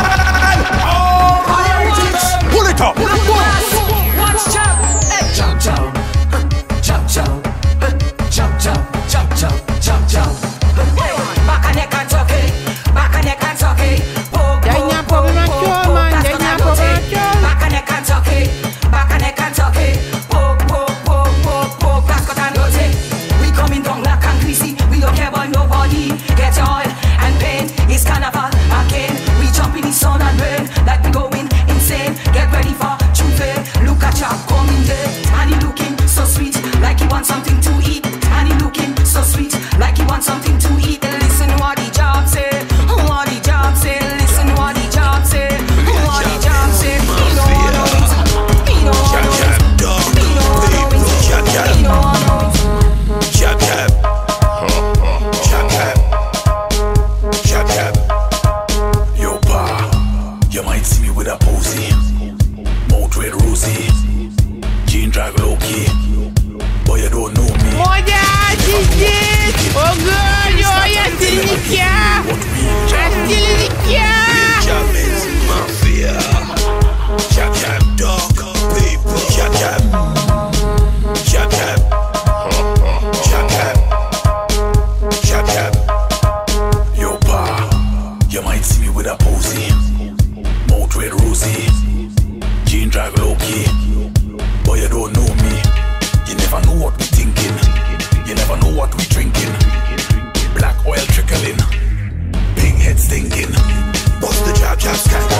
on. Pull it up. Watch chop, chop chop, chop chop, chop chop, chop chop, chop chop. Back and neck and tuck it, back and neck and tuck it. There's no problem at all, man. There's no problem at all. Back and neck and tuck it, back and neck and tuck it. Poke, poke, poke, poke, poke, that's cut and dirty. We coming down black and greasy. We don't care about nobody. Get your oil and pain. It's carnival again. We jump in the sun and rain like we going insane. Get ready for Tuesday. Look at ya coming there, and he looking so sweet, like he wants something to eat. And he looking so sweet, like he wants something to eat. Listen what the job say, what the job say. Listen what the job say, what the job say. He don't wanna wait, he don't wanna wait, he don't wanna wait, he don't wanna wait. Jab jab, jab jab, jab jab. Yo pa, you might see me with a posy, mouth red rosy, jean drag low key. Boy you don't know me. Oh yeah, this is. Oh good, oh yeah, still in the car. I'm still in the car. Jab is mafia. Jab jab dog, people. Jab jab, jab jab, jab jab, jab jab. Yo pa, you might see me with a posy, mouth red rosy, jean drag low key. Boy you don't know me. You never know what we thinking. You never know what we drinking. Black oil trickling, pink head stinking. Bust the jab jab scan.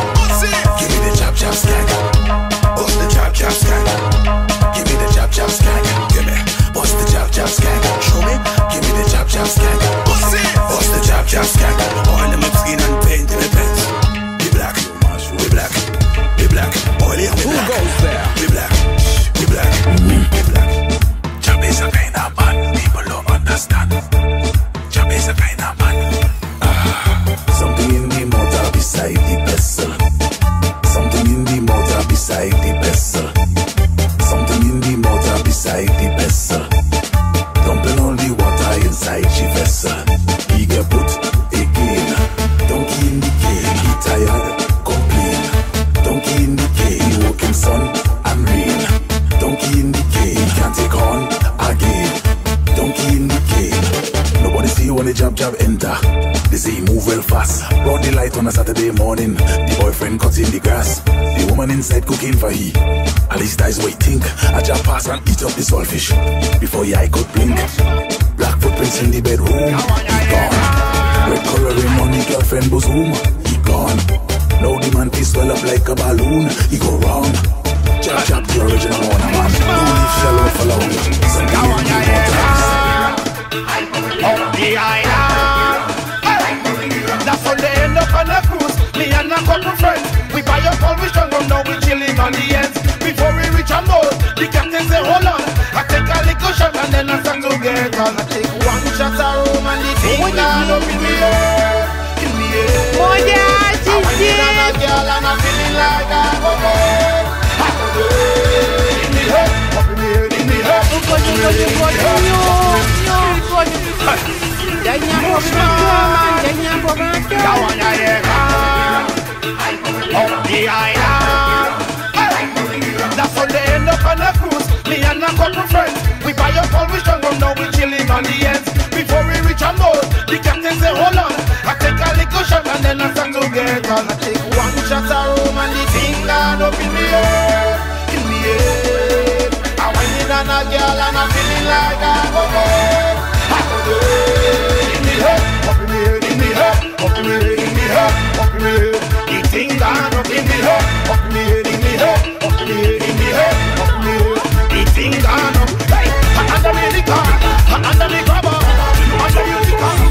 Belfast. Brought the light on a Saturday morning. The boyfriend cuts in the grass. The woman inside cooking for he. At least that's what he think. I just pass and eat up the saltfish before your eye could blink. Black footprints in the bedroom. He gone. Red coloring on the girlfriend bosom. He gone. Now the man piece swell up like a balloon. He go round. Chop chop the original one, man. No leave shallow for long. Some people need more times. Up the island. That's how they end up on a cruise. Me and a couple friends. We buy up all we strong rum, now we chilling on the ends. Before we reach a boat, the captain say hold on. I take a little shot and then I start to get on. I take one shot of rum and the thing gone up in the air. In the air. Oh yeah, I'm waiting on a girl and I'm feeling like I'm going. In the head, up in the head, in the head. Look what you got, you got, you got, you got. Jangan program, jangan program. Kawannya yeah, up the island. That's how they end up on a cruise. Me and a couple friends. We buy up all we strong rum, now we chilling on the ends. Before we reach a boat, the captain say hold on. I take a little shot and then I start to get on. I take one shot of rum and the thing gone up in the air, in the air. I went in on a girl and I'm feeling like I'm going. In the head, up in the head, in the head, up in the head, in the head, up in the head. The thing gone up in the head, up in the head, in the head, up in the head, in the head, up in the head. The thing gone up, hey, under me the car, under me cover, under me the car.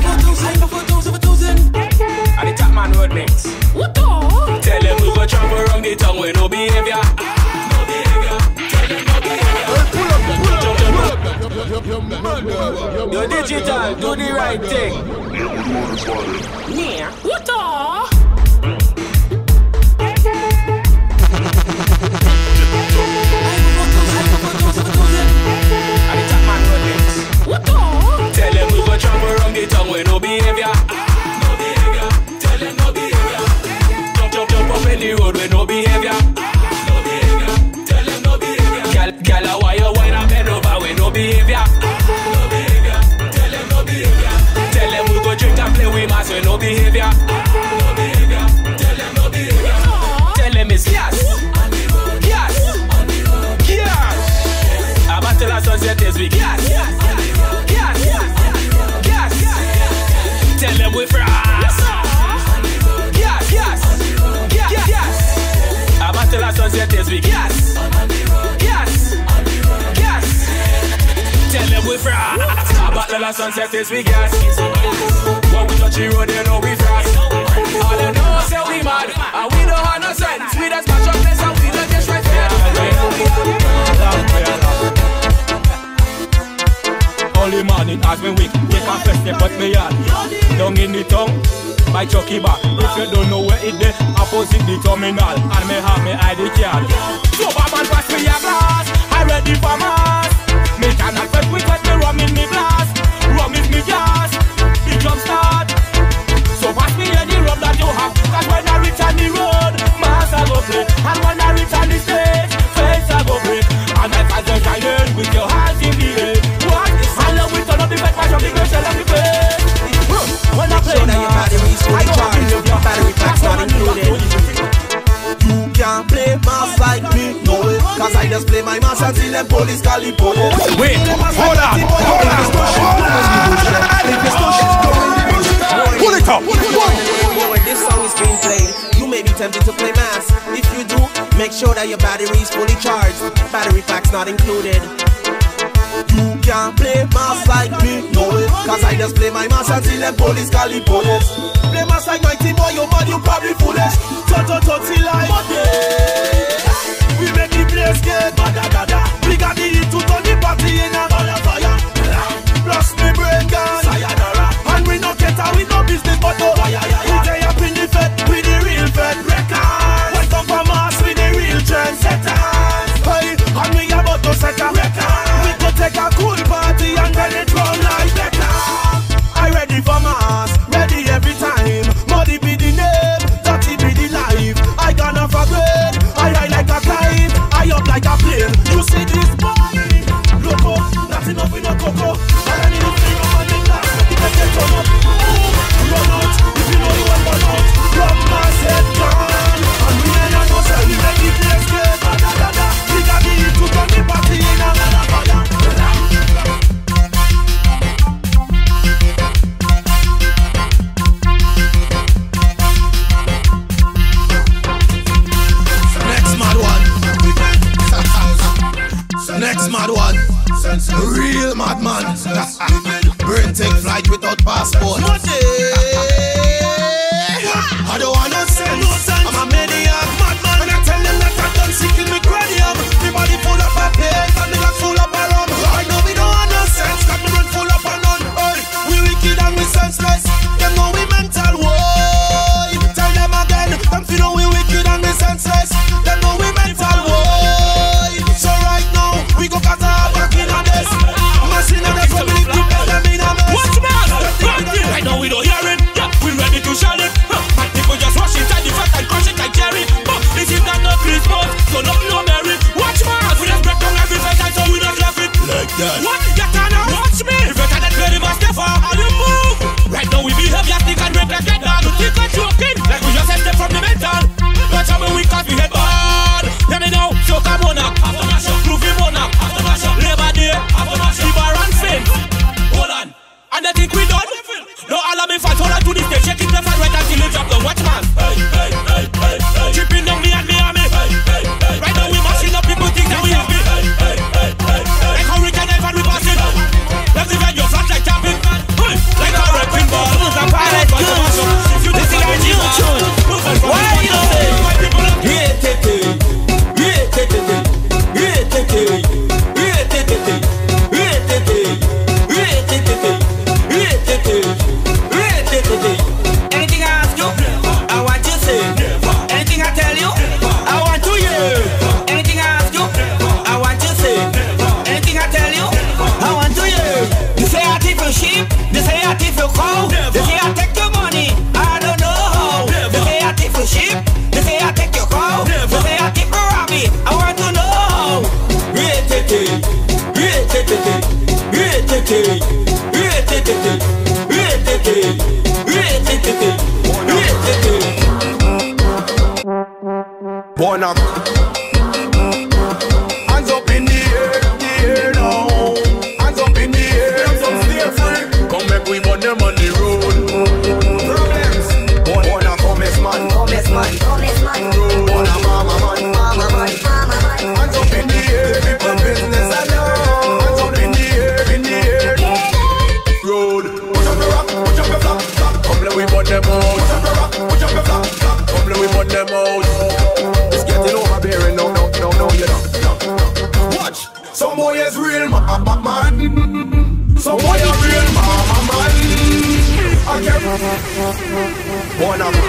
And the top man road mix. What the? Tell them we go travel around the town with no behavior. No behavior. Tell them no behavior. Pull up, pull up, pull up. Yo, digital, do the right thing. Yeah. What the? And the top man road mix. What the? Tell them we go travel around the town with no behavior. No behavior. Tell them no behavior. Jump, jump, jump up in the road with no behavior. No behavior. Tell them no behavior. Gal, gal, a wire, wine and bend over with no behavior. No behavior. Tell them no behavior. Tell them we go drink and play with mass with no behavior. No behavior. Tell them no behavior. Tell them it's gas. Gas. Gas. A battle of sunset is we gas. Gas. Gas. Tell them we frost. Gas. Gas. Gas. Gas. A battle of sunset is we gas. Gas. Gas. Tell them we frost. A battle of sunset is we gas. When we touch the road, they know we frost. All they know say we mad, and we don't have no sense. We just smash up place and we don't get straight there. Only morning has been weak. Take a first step at me yard. Down in the tongue, my chucky back. If you don't know where it is, opposite the terminal. And me have me I D card. So man pass me a glass, I ready for mass. Me cannot fetch with the rum in me glass. Rum is me gas, the drum start. So pass me any rum that you have. Cause when I reach on the road, my hands I go play. And when I reach on the stage, face I go break. And my fans are shining with your hands in the air. What? I love we turn up the back, mash up the grace and the face. When I play now, I know I feel your battery packs not included. You can't play mass like me, no way. Cause I just play my mass until them police call the police. Wait, hold on, hold on, pull it up. When this song is being played, you may be tempted to play mass. If you do, make sure that your battery is fully charged. Battery packs not included. You can't play mass like me, no way. Cause I just play my mass until them police call the police. Play mass like my team, boy, you mad, you probably foolish. Toto, toto, like we make the place get bada, bada. We got the heat to turn the party in a fire, fire. Plus me brain gone, sayonara. And we no get out, we no business, but no fire, yeah, yeah. We day up in the fed, with the real fed records. Wake up from us with the real trendsetters. Hey, and we about to set a record. We go take a cool party and then it run like better. I ready for mass, ready every time. Muddy be the name, dirty be the life. I gonna fuck mad one. Real madman. Brain take flight without passport. I don't want no sense. I'm a maniac madman. And I tell them that I'm done sick in my cranium. My body full of a pain and me got full of a rum. I know we don't want no sense. Got me run full of a none. Hey, we wicked and we senseless. Them know we mental. Whoa, tell them again. Them feel know we wicked and we senseless. Them know we mental. Whoa, so right now we go cut our back in on this. Machine and that's what we need to put them in a mess. Watch me out. Right now we don't hear it. Yeah, we ready to share it. My people just rush inside the front and crush it like cherry. But this is not no Christmas, so no no Mary. Watch me out. We just break down every face and so we don't laugh it. Like that. What? Get on now. Watch me. If I can't play the master, how you move? Right now we behave just think and break like that dog. You think I'm joking? Like we just step from the mental. Watch how we cause we head bad. Let me know. So come on up. After my shot, prove him on up. After my shot, Labor Day. After my shot, River and Finn. Hold on. And I think we done. No all of me fast. Hold on to the stage. Shake it left and right until it drop down. Watch man. Hey, hey, hey, hey, hey. Tripping down me and me and me. Hey, hey, hey. Right now we mashing up people think that we have it. Hey, hey, hey, hey. Like how we can never we pass it. Let's divide your flash like tapping. Hey, like a wrecking ball. Move the pilot goes. This is our new tune. Why are you saying? Yeah, tete. Yeah, tete. Yeah, tete. Yeah, tete. Yeah, tete. Yeah, tete. Yeah, tete. Yeah, tete. Anything I ask you, I want you to say. Anything I tell you, I want to hear. Anything I ask you, I want you to say. Anything I tell you, I want to hear. You say I take your sheep, you say I take your cow, you say I take your money, I don't know how. You say I take your sheep, you say I take your cow, you say I take your rabbit, I want to know how. Yeah, tete, yeah, tete, yeah, tete, yeah, tete, yeah, tete, yeah, tete, yeah, tete. Born up. Hands up in the air, the air now. Hands up in the air, some stay free. Come back, we want them on the road. Problems. Born, born a commerce man, commerce man, commerce man. Born a mama man, mama man, mama man. Hands up in the air, people business alone. Hands up in the air, in the air. Road. Push up your rock, push up your flap, flap. Come let we burn them out. Push up your rock, push up your flap, flap. Come let we burn them out. It's getting overbearing, no, no, no, no, you know, no, no. Watch. Some boy is real mama man. Some boy is real mama man. I can't. Born up.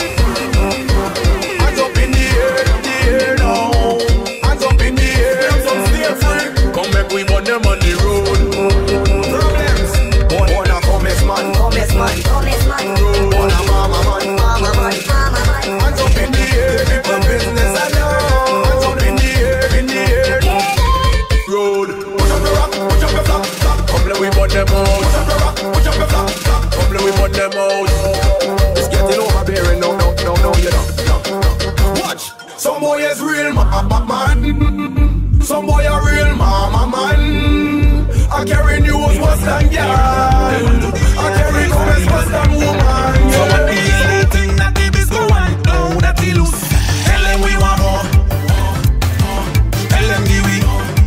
Hands up in the air, the air now. Hands up in the air, some stay free. Come back, we burn them on the road. Problems. Born, born a commerce man, commerce man, commerce man. Born a mama man, mama man, mama man. Hands up in the air, people business alone. Hands up in the air, in the air. Road. Push up your rock, push up your flap, flap. Come let we burn them out. Push up your rock, push up your flap, flap. Come let we burn them out. It's getting overbearing, no, no, no, no, you know, no, no. Watch. Some boy is real mama man. Some boy a real mama man. I carry news worse than girl. I carry comments worse than woman. So when people think that the biz go on, know that he lose. Tell them we want more. Tell them give we.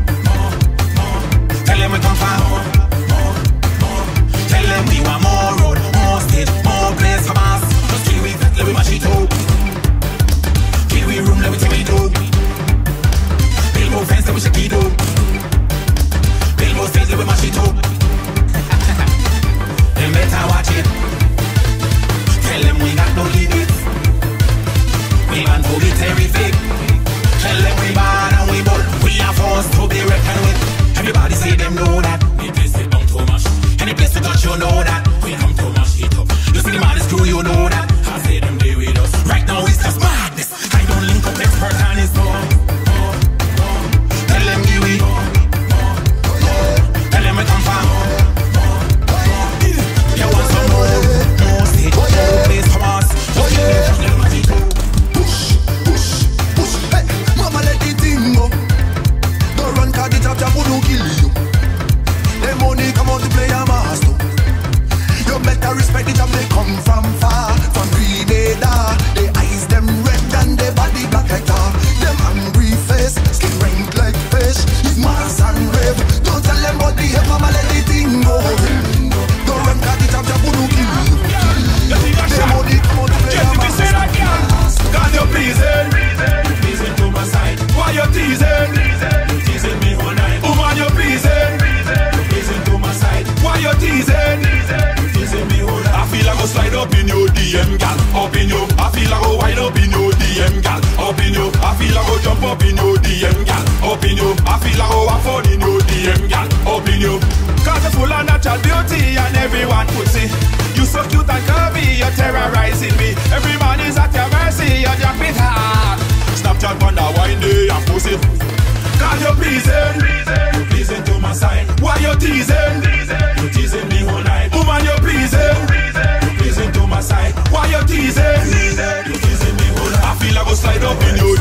Tell them we come far. Tell them we want more road, more stage, more place for us. Just kill we vet, let we mash it up. Kill we room, let we take it up. Build more fence, let we shake it up. Build more stage, let we mash it up.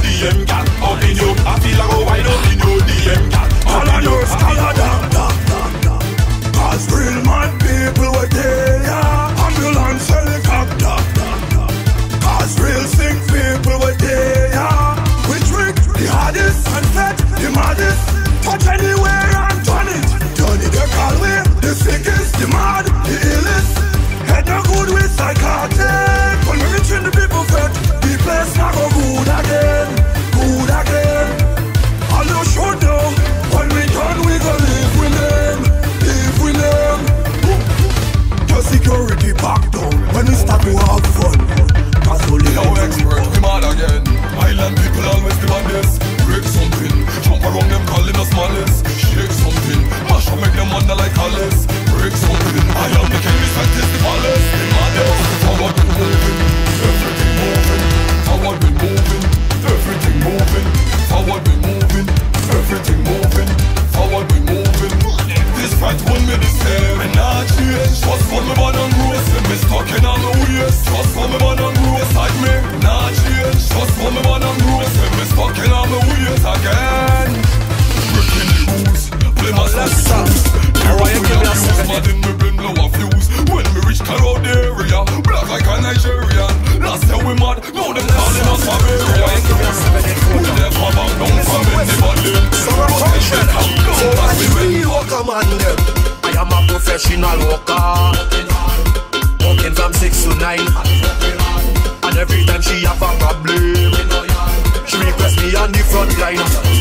D M, gal. Up in you, I feel like a wine up in your D M, gal. All I know is color down, down, down, down. Cause real mad people were there, yeah. Ambulance, helicopter, down, down. Cause real sick people were there, yeah. We trick the hardest and set the maddest. Touch anywhere and turn it. Turn it, they call me the sickest, the mad, the illest. Head no good with psychotic. When we reach in the people fed, the place not go good again, good again. All you should know, when we done we go live with them, live with them. Your security back down when we start to have fun. Cause only no expert, we mad again. Island people always demand this. Break something, jump around them calling us malice. Shake something, mash up make them wonder like Alice. Break something, I am the king, this fact is the palace. The maddest, forward we moving, everything moving. Forward we moving, everything moving. Forward we moving, everything moving. Forward we moving. This fight won't be the same, and not change. Just for me born and grow, see me stuck in all the ways. Just for me born and grow, like me, not change. Just for me born and grow, see me stuck in all the ways again. Breaking the rules, play my songs. Now I am giving us mad in me been blow a fuse. When we reach Carol area, black like a Nigerian. Last year we mad, now them calling us Barbarian. We never back down from anybody. So I'm function, so I see you command them. I am a professional worker, working from six to nine. And every time she have a problem, she request me on the front line.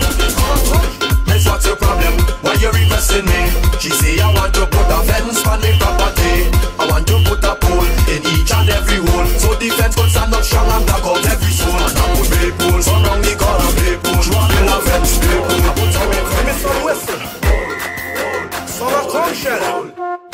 Miss, what's your problem? Why you requesting me? She say I want to put a fence on me property. I want to put a pole in each and every hole, so the fence could stand up strong and block out every soul. And I put bay poles around the corner, bay poles. Build a fence, bay pole. I put some in for me, some whistle. Some a conch shell.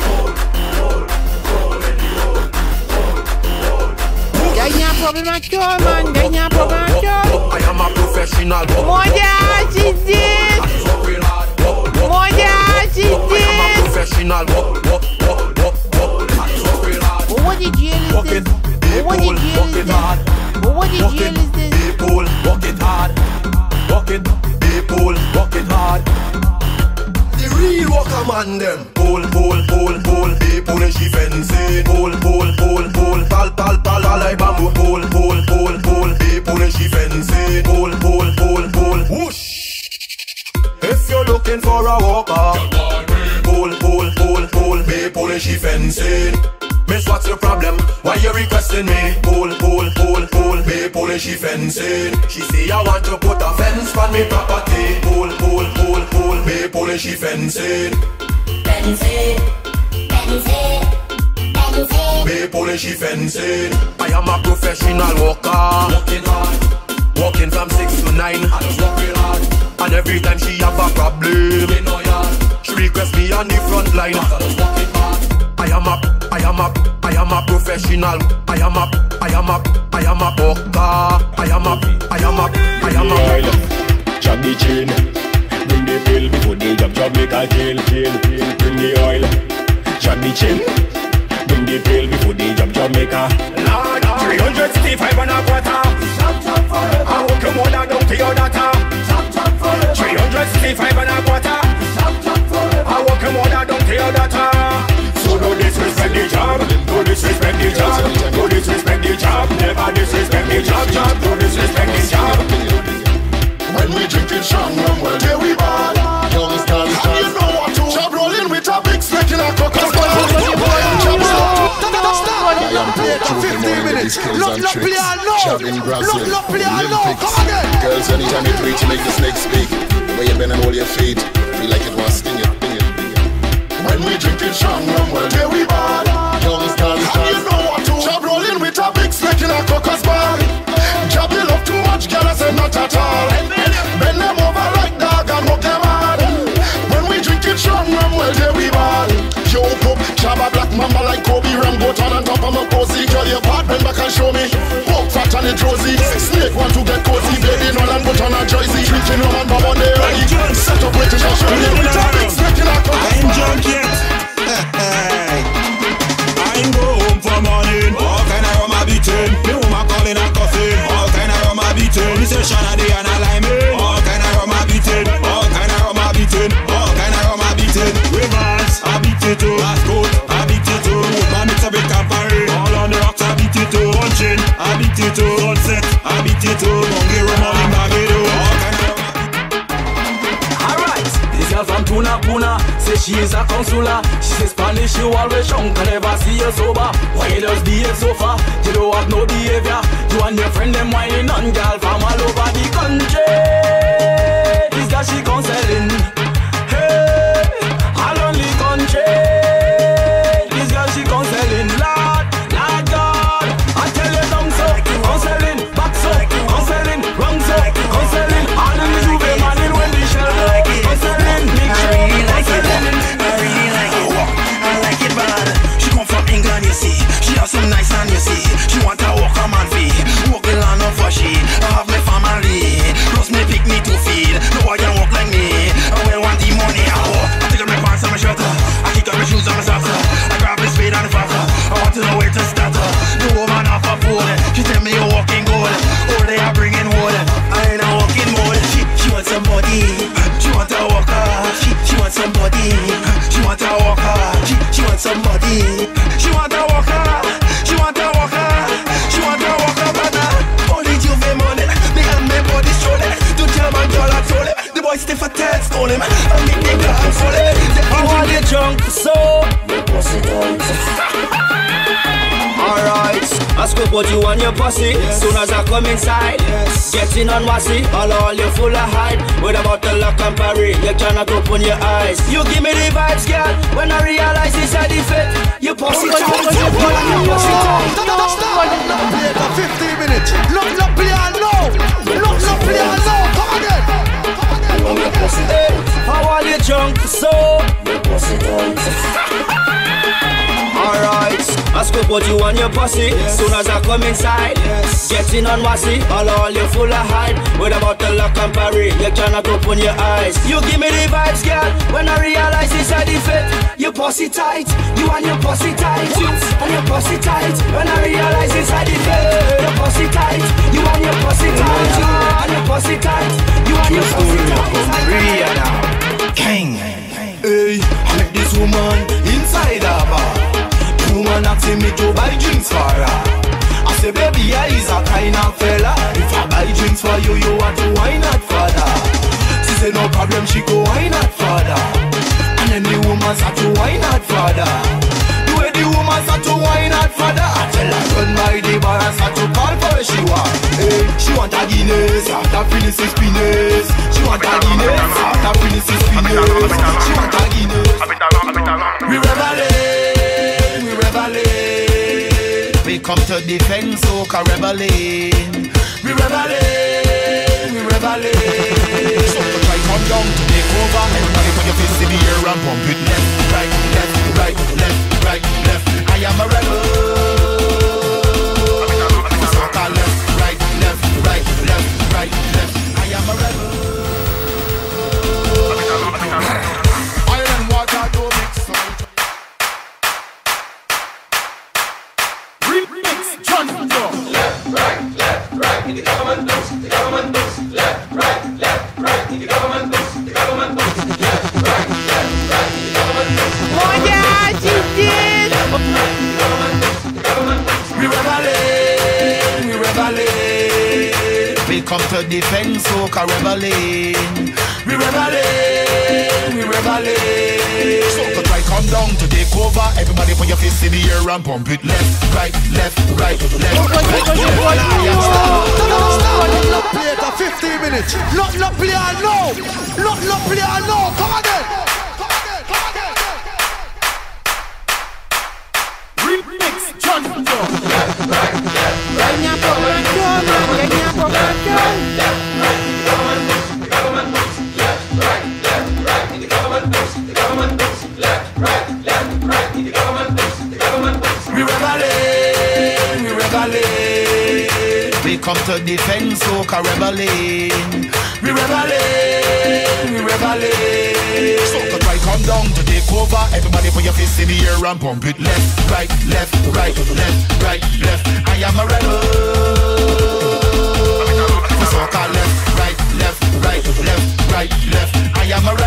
Gagné un problème à toi, man. Gagné un problème à toi. I am a professional. Mon dieu, c'est dit. Mon dieu, c'est dit. I am a professional. What did you is this? What did you is this? What did you is this? People, work it hard. Working, people, work it hard. The real worker man them. Pull, pull, pull, pull. People and she fencing. Pull, pull, pull, pull. Pal, pal, pal, all like bamboo. Pull, pull, pull, pull. People and she fencing. Pull, pull, pull, pull. Whoosh. If you're looking for a worker, pull, pull, pull, pull. People and she fencing. Miss, what's your problem? Why you requesting me? Pull, pull, pull, pull. People and she fencing. She say I want to put a fence on me property. Pull, pull, pull, pull. People and she fencing. Fencing, fencing, fencing. People and she fencing. I am a professional worker, working hard, working from six to nine. I just working hard. And every time she have a problem, she request me on the front line. I am a, I am a, I am a professional. I am a, I am a, I am a worker. I am a, I am a, I am a. Jab the chain, bring the bill before the job job make a kill, kill, kill. Bring the oil, jab the chain, bring the bill before the job job make a. three hundred sixty-five and a quarter. I walk your mother down to your daughter. three hundred sixty-five and a quarter. I walk your mother down to your daughter. So don't disrespect the job, don't disrespect the job, don't disrespect the job, never disrespect the job, job, don't disrespect the job. When we drinking strong rum, well, there we ball. Young stars, and you know what to. Job rolling with a big snake in a cocktail. I am pro trooping on with these skills and tricks. Job in Brazil, Olympics. Girls, anytime you do it, you make the snake speak. The way you bend and hold your feet, feel like it wants sting you. When we drinking strong rum, well, there we ball. Young stars, and you know what to. Job rolling with a big snake in a cocktail ball. Job you love too much, girl, I say not at all. Bend them over like dog and hook them hard. When we drinking strong rum, well, there we ball. Yo, pop, Shabba black mama like Kobe Ram, go turn on top of my posy. Girl, your part, bend back and show me. Walk fat and it rosy. Snake want to get cozy. Baby, no land, but on a Jersey. Drinking rum and bob on the ready. Set up British Australia. With a big snake in a cup. I ain't drunk yet. I ain't go home for morning. All kind of rum I beating. Me woman calling and coughing. All kind of rum I beating. This is Shana Day and a lime. All kind of rum a beating, all kind of rum a beating, all kind of rum a beating. Reverse, I beat it too. Last coat, I beat it too. Man mix a bit campari. All on the rocks, I beat it too. Punching, I beat it too. Sunset, I beat it too. Bungie rum on the baggy. All kind of rum a Alright, this girl from Tuna Puna say she is a consular. She says Spanish, you always drunk, can never see you sober. Why you just behave so far? You don't have no behavior. You and your friend them whining on girl from all over the country. This girl she counseling. Hey, all only country. This girl she counseling. Lord, Lord God, I tell you down so. Counseling, back so. Counseling, wrong so. Counseling, all in the juve man in when the shell. Counseling, make sure. I really like it. I really like it. I like it bad. She come from England, you see. She has some nice and you see. She want to walk a man fee. Walk the land of she. I have my family. Plus me pick me to feed. No one can walk like me. I will want the money. I walk. I take off my pants and my shirt. I kick off my shoes and my socks. I grab my spade and the faster. I want to know where to start. No woman off a fool. She tell me you're walking good. All day I bring in wood. I ain't a walking mode. She, she wants somebody. She want to walk her. She, she wants somebody. She want to walk her. She, she wants somebody. She want to walk her. She want to walk her. She want to walk her, brother. Only you pay money. Me and my body strolling. To German dollar told him. The boy stiff a test call him. I make the girl control him. I want you drunk, so alright, I scoop what you want your pussy. Yes. Soon as I come inside, yes. Getting on wassy. All all you full of hype. With about the lock and parry, you cannot open your eyes. You give me the vibes, girl. When I realize it's a defect, you pussy tight. You pussy tight. Not play for fifteen minutes. Not not play no. Not not play no. Come again. Hey, how are you drunk, so alright, I scoop what you want your pussy. Yes. Soon as I come inside, yes. Getting on wassy. All all you full of hype. With about the lock and parry, you cannot open your eyes. You give me the vibes, girl. When I realize it's a defect, you pussy tight. You and your pussy tight. And your pussy tight. When I realize it's a defect, your pussy tight. You and your pussy tight. You and your pussy tight. You and your pussy tight. King. Hey, I met this woman inside a bar. Woman asking me to buy drinks for her. I say, baby, I is a kind of fella. If I buy drinks for you, you want to why not father? She say no problem, she go why not father? And then the woman said to why not father? The way the woman said to why not father? I tell her run by the bar and start to call for she want. Hey, she want a Guinness, after finish his penis. She want a Guinness, after finish his penis. She want a Guinness. We reveling, we reveling. We come to defend soca rebelling. We reveling, we reveling. So try come down to take over. Everybody put your fist in the air and pump it left, right, left, right, left, right, left. I am a rebel. Soca left, right, left, right, left, right, left. I am a rebel. Iron water do mix up. Remix John Joe. Left, right, left, right. In the government books, the government books. Left, right, left, right. In the government books, the government books. Left, right, left, right. In the government books. Moya, chiquit. We reveling, we reveling. We come to defend soca rebelling. We reveling, we reveling. Soca try come down to take over. Everybody put your fist in the air and pump it left, right, left, right, left, right, left. Not play for fifteen minutes. Not not play no. Not not play no. Come again. Remix John Joe. Left, right, left, right. Ganya po mancho, ganya po mancho. Left, right, the government books, the government books. Left, right, left, right. In the government books, the government books. Left, right, left, right. In the government books, the government books. We reveling, we reveling. We come to defend soca rebelling. We reveling, we reveling. Soca try come down to take over. Everybody put your fist in the air and pump it left, right, left, right, left, right, left. I am a rebel. soca left, right, left, right, left, right, left. I am a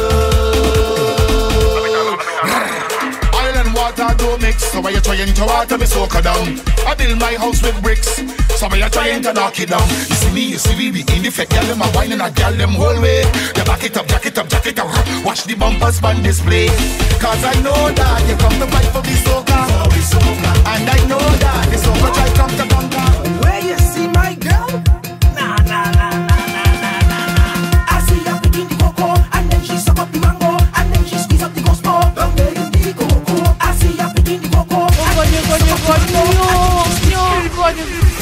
rebel. Oil and water don't mix, so why you trying to water me soca down? I build my house with bricks, so why you trying to knock it down? You see me, you see we be in effect, girl them a wine and a girl them whole way. You back it up, jack it up, jack it up. Watch the bumpers on display, cause I know that you come to fight for the soca, and I know that the soca try come to conquer. Where you see my girl? Nah, nah, nah, nah, nah, nah, nah, nah. I see her picking the cocoa, and then she suck up the mango, and then she squeeze up the gospel. Down there in the cocoa, I see her picking the cocoa, and then she suck up the mango, and then she squeeze up the gospel.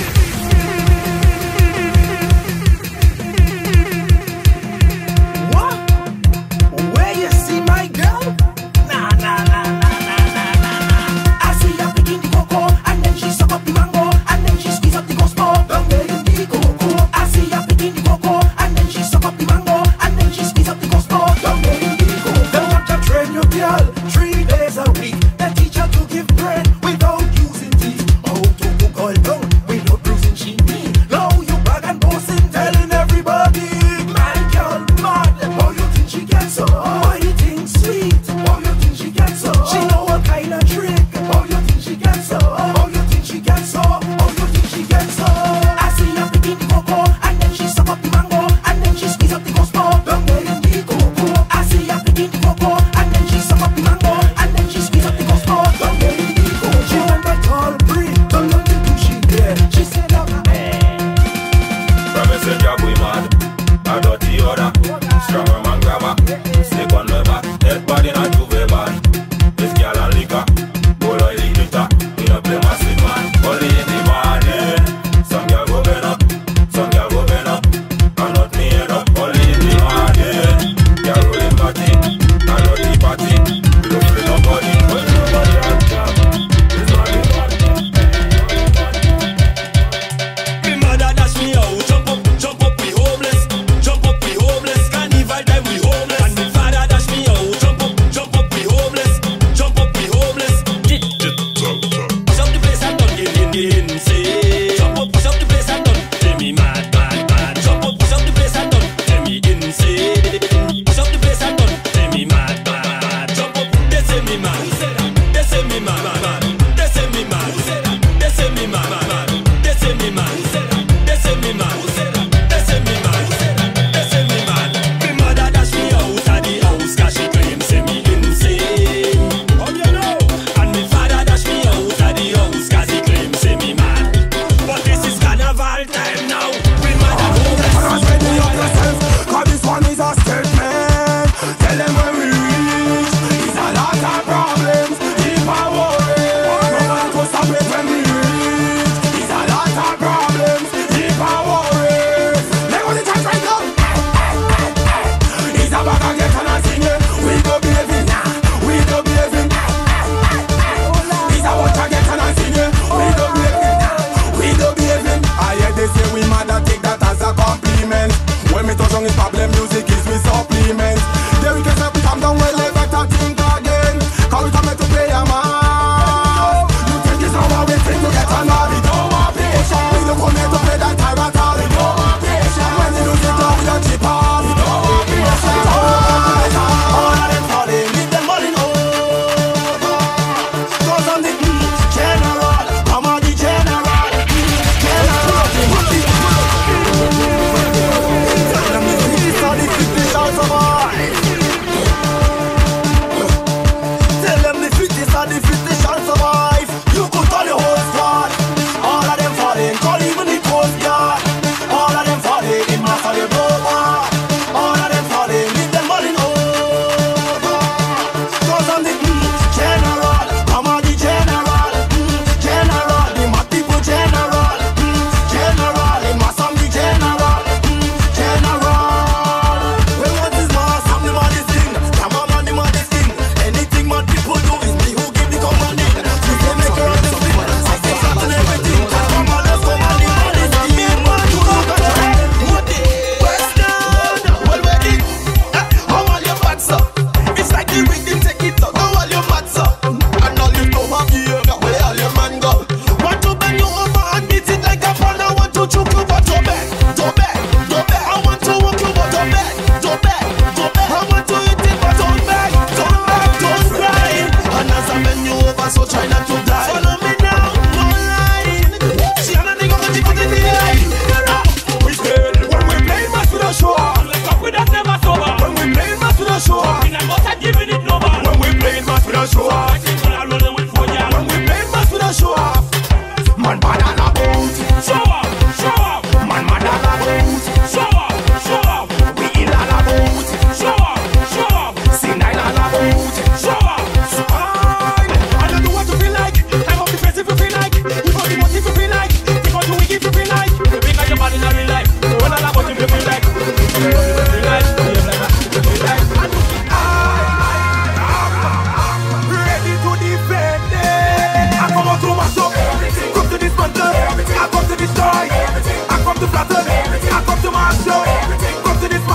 And then she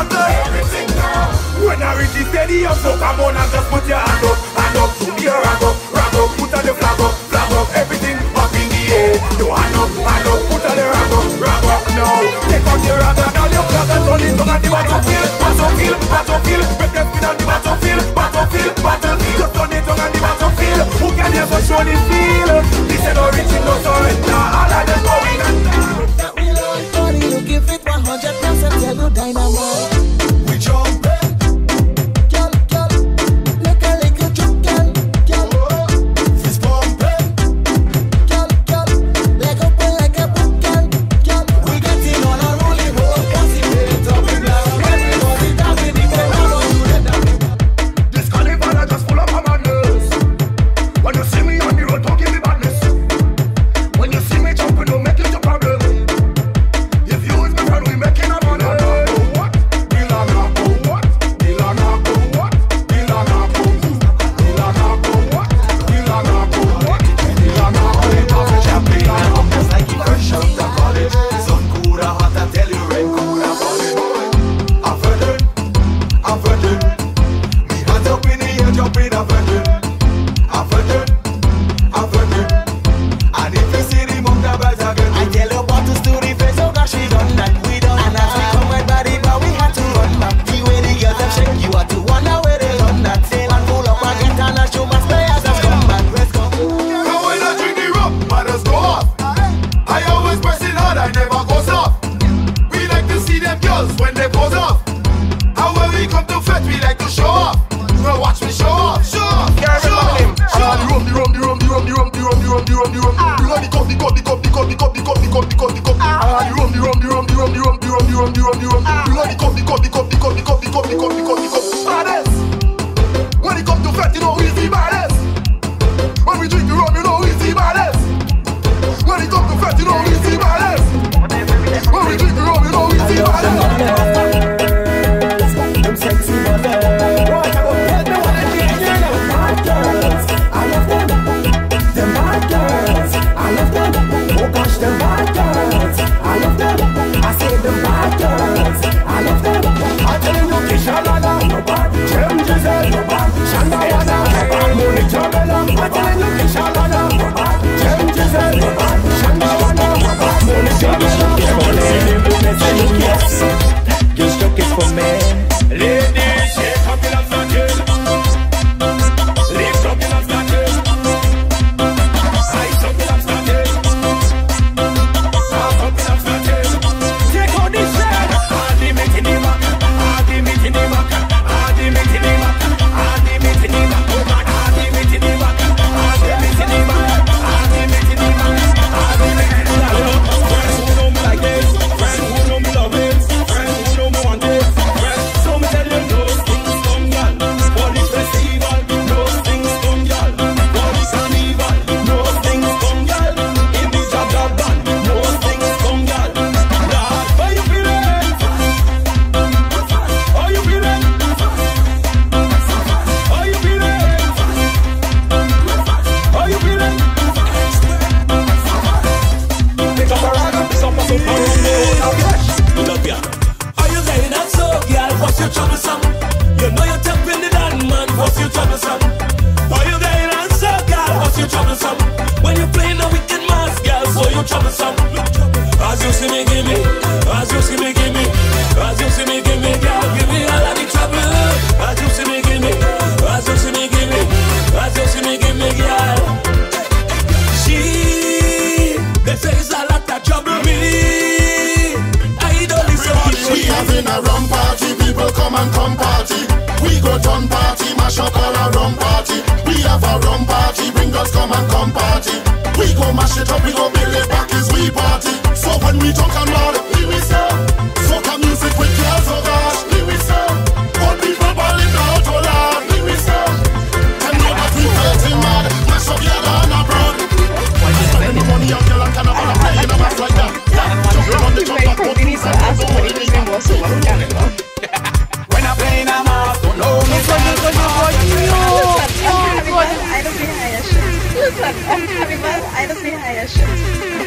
handle everything now. When I reach the stadium, so come on and just put your hand up, hand up to me, rag up, rag up, put on the flag up, flag up, everything up in the air. Do hand up, hand up, put on the rag up, rag up now. Take out your rag and all your flag and turn it on the battlefield, battlefield, battlefield. Make them spin on the battlefield, battlefield, battlefield. Just turn it on the battlefield. Who can ever show the feel? This is no reaching, no surrender. All of them going and that we love. Only you give it one hundred percent, tell you dynamite. We jump.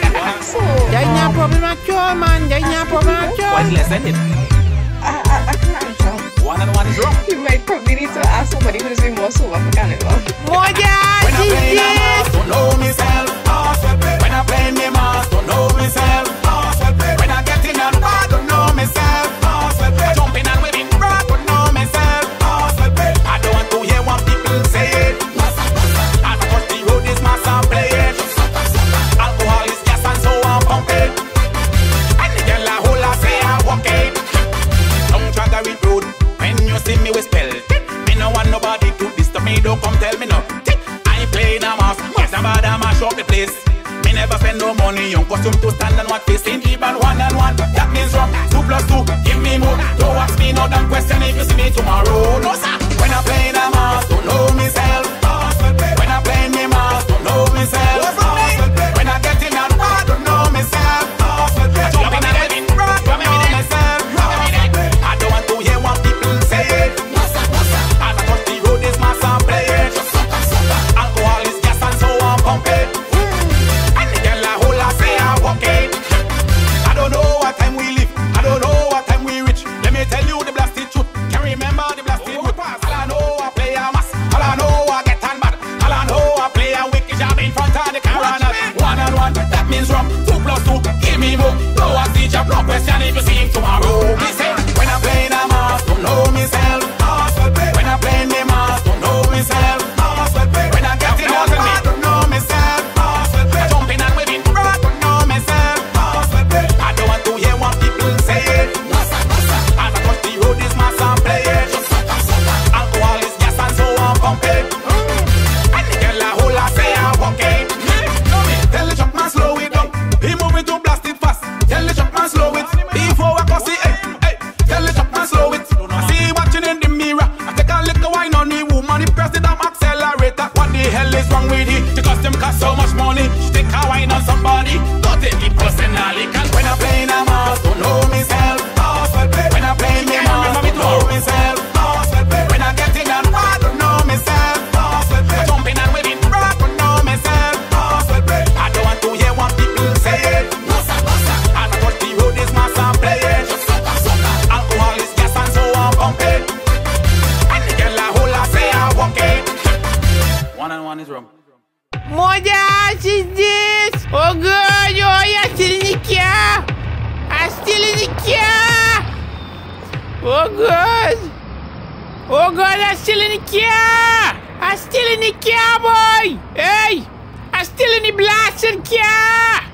Jangan problem macam man, jangan problem macam. Why is less than it? I, I, I we need to ask somebody who is doing more sober for Carnival. Moja, When I play the mask, don't know myself. When I play the mask, don't know myself. When I get in and bad, don't know myself. Jumping and waving broad, don't know myself. I don't want to hear what people say it. As I touch the road, this mask I'm playing. Alcohol is gas and so I'm pumping. And the girl a whole I say I walk it. Don't try to read road. When you see me with spell, me no want nobody to disturb me. Don't come tell me no. I ain't playing a mask. Yes, I'm bad, I'm a shop the place. Me never spend no money on costume to stand and what facing even one and one. That means wrong. Two plus two, give me more. Don't ask me no damn question if you see me tomorrow. No sir. When I play the mask, don't know myself. When I play me mask, don't know myself. When I get in and bad, don't know myself. Jumping and living broad, don't know myself. I don't want to hear what people say. As I touch the road, this mask I'm playing. Alcohol is gas and so I'm pumping. And the girl a whole I say I walk it. I don't know what time we live. I don't know what time we reach. Let me tell you the blasted truth. Can't remember the blasted truth. All I know I play a mass. All I know I get on bad. All I know I play a wicked job in front of the camera. One and one, that means wrong. Two plus two, give me more. No one teach up, no question if you see him tomorrow. Me say, when I play the mask, don't know myself. When I play the mask, don't know myself. When I get in on bad, don't know myself. Jumping and waving broad, don't know myself. I don't want to hear what people say. As I touch the road, this mask I'm playing. Alcohol is gas and so I'm pumping. And the girl a whole I say I walk it. Tell the truck man slow it down. He moving to blast it fast. Tell the truck man slow it. Before I can see it. Hey, tell the truck man slow it. I see watching in the mirror. I take a little wine on the woman. He press the damn accelerator. What the hell is wrong with it? The costume cost so much money. She take a wine on somebody. Don't take me personally. Cause when I play in a mask, don't know myself. When I play in a mask, don't know myself. When I get in and bad, don't know myself. Jumping and waving broad, don't know myself. I don't want to hear what people say. As I touch the road, this mask I'm playing. Alcohol is gas and so I'm pumping. And the girl a whole I say I walk it. One and one is wrong. Moja, she's this. Oh God, oh yeah, still in the car. I'm still in the car. Oh God. Oh God, I'm still in the car. I'm still in the car, boy. Hey, I'm still in the blasted car.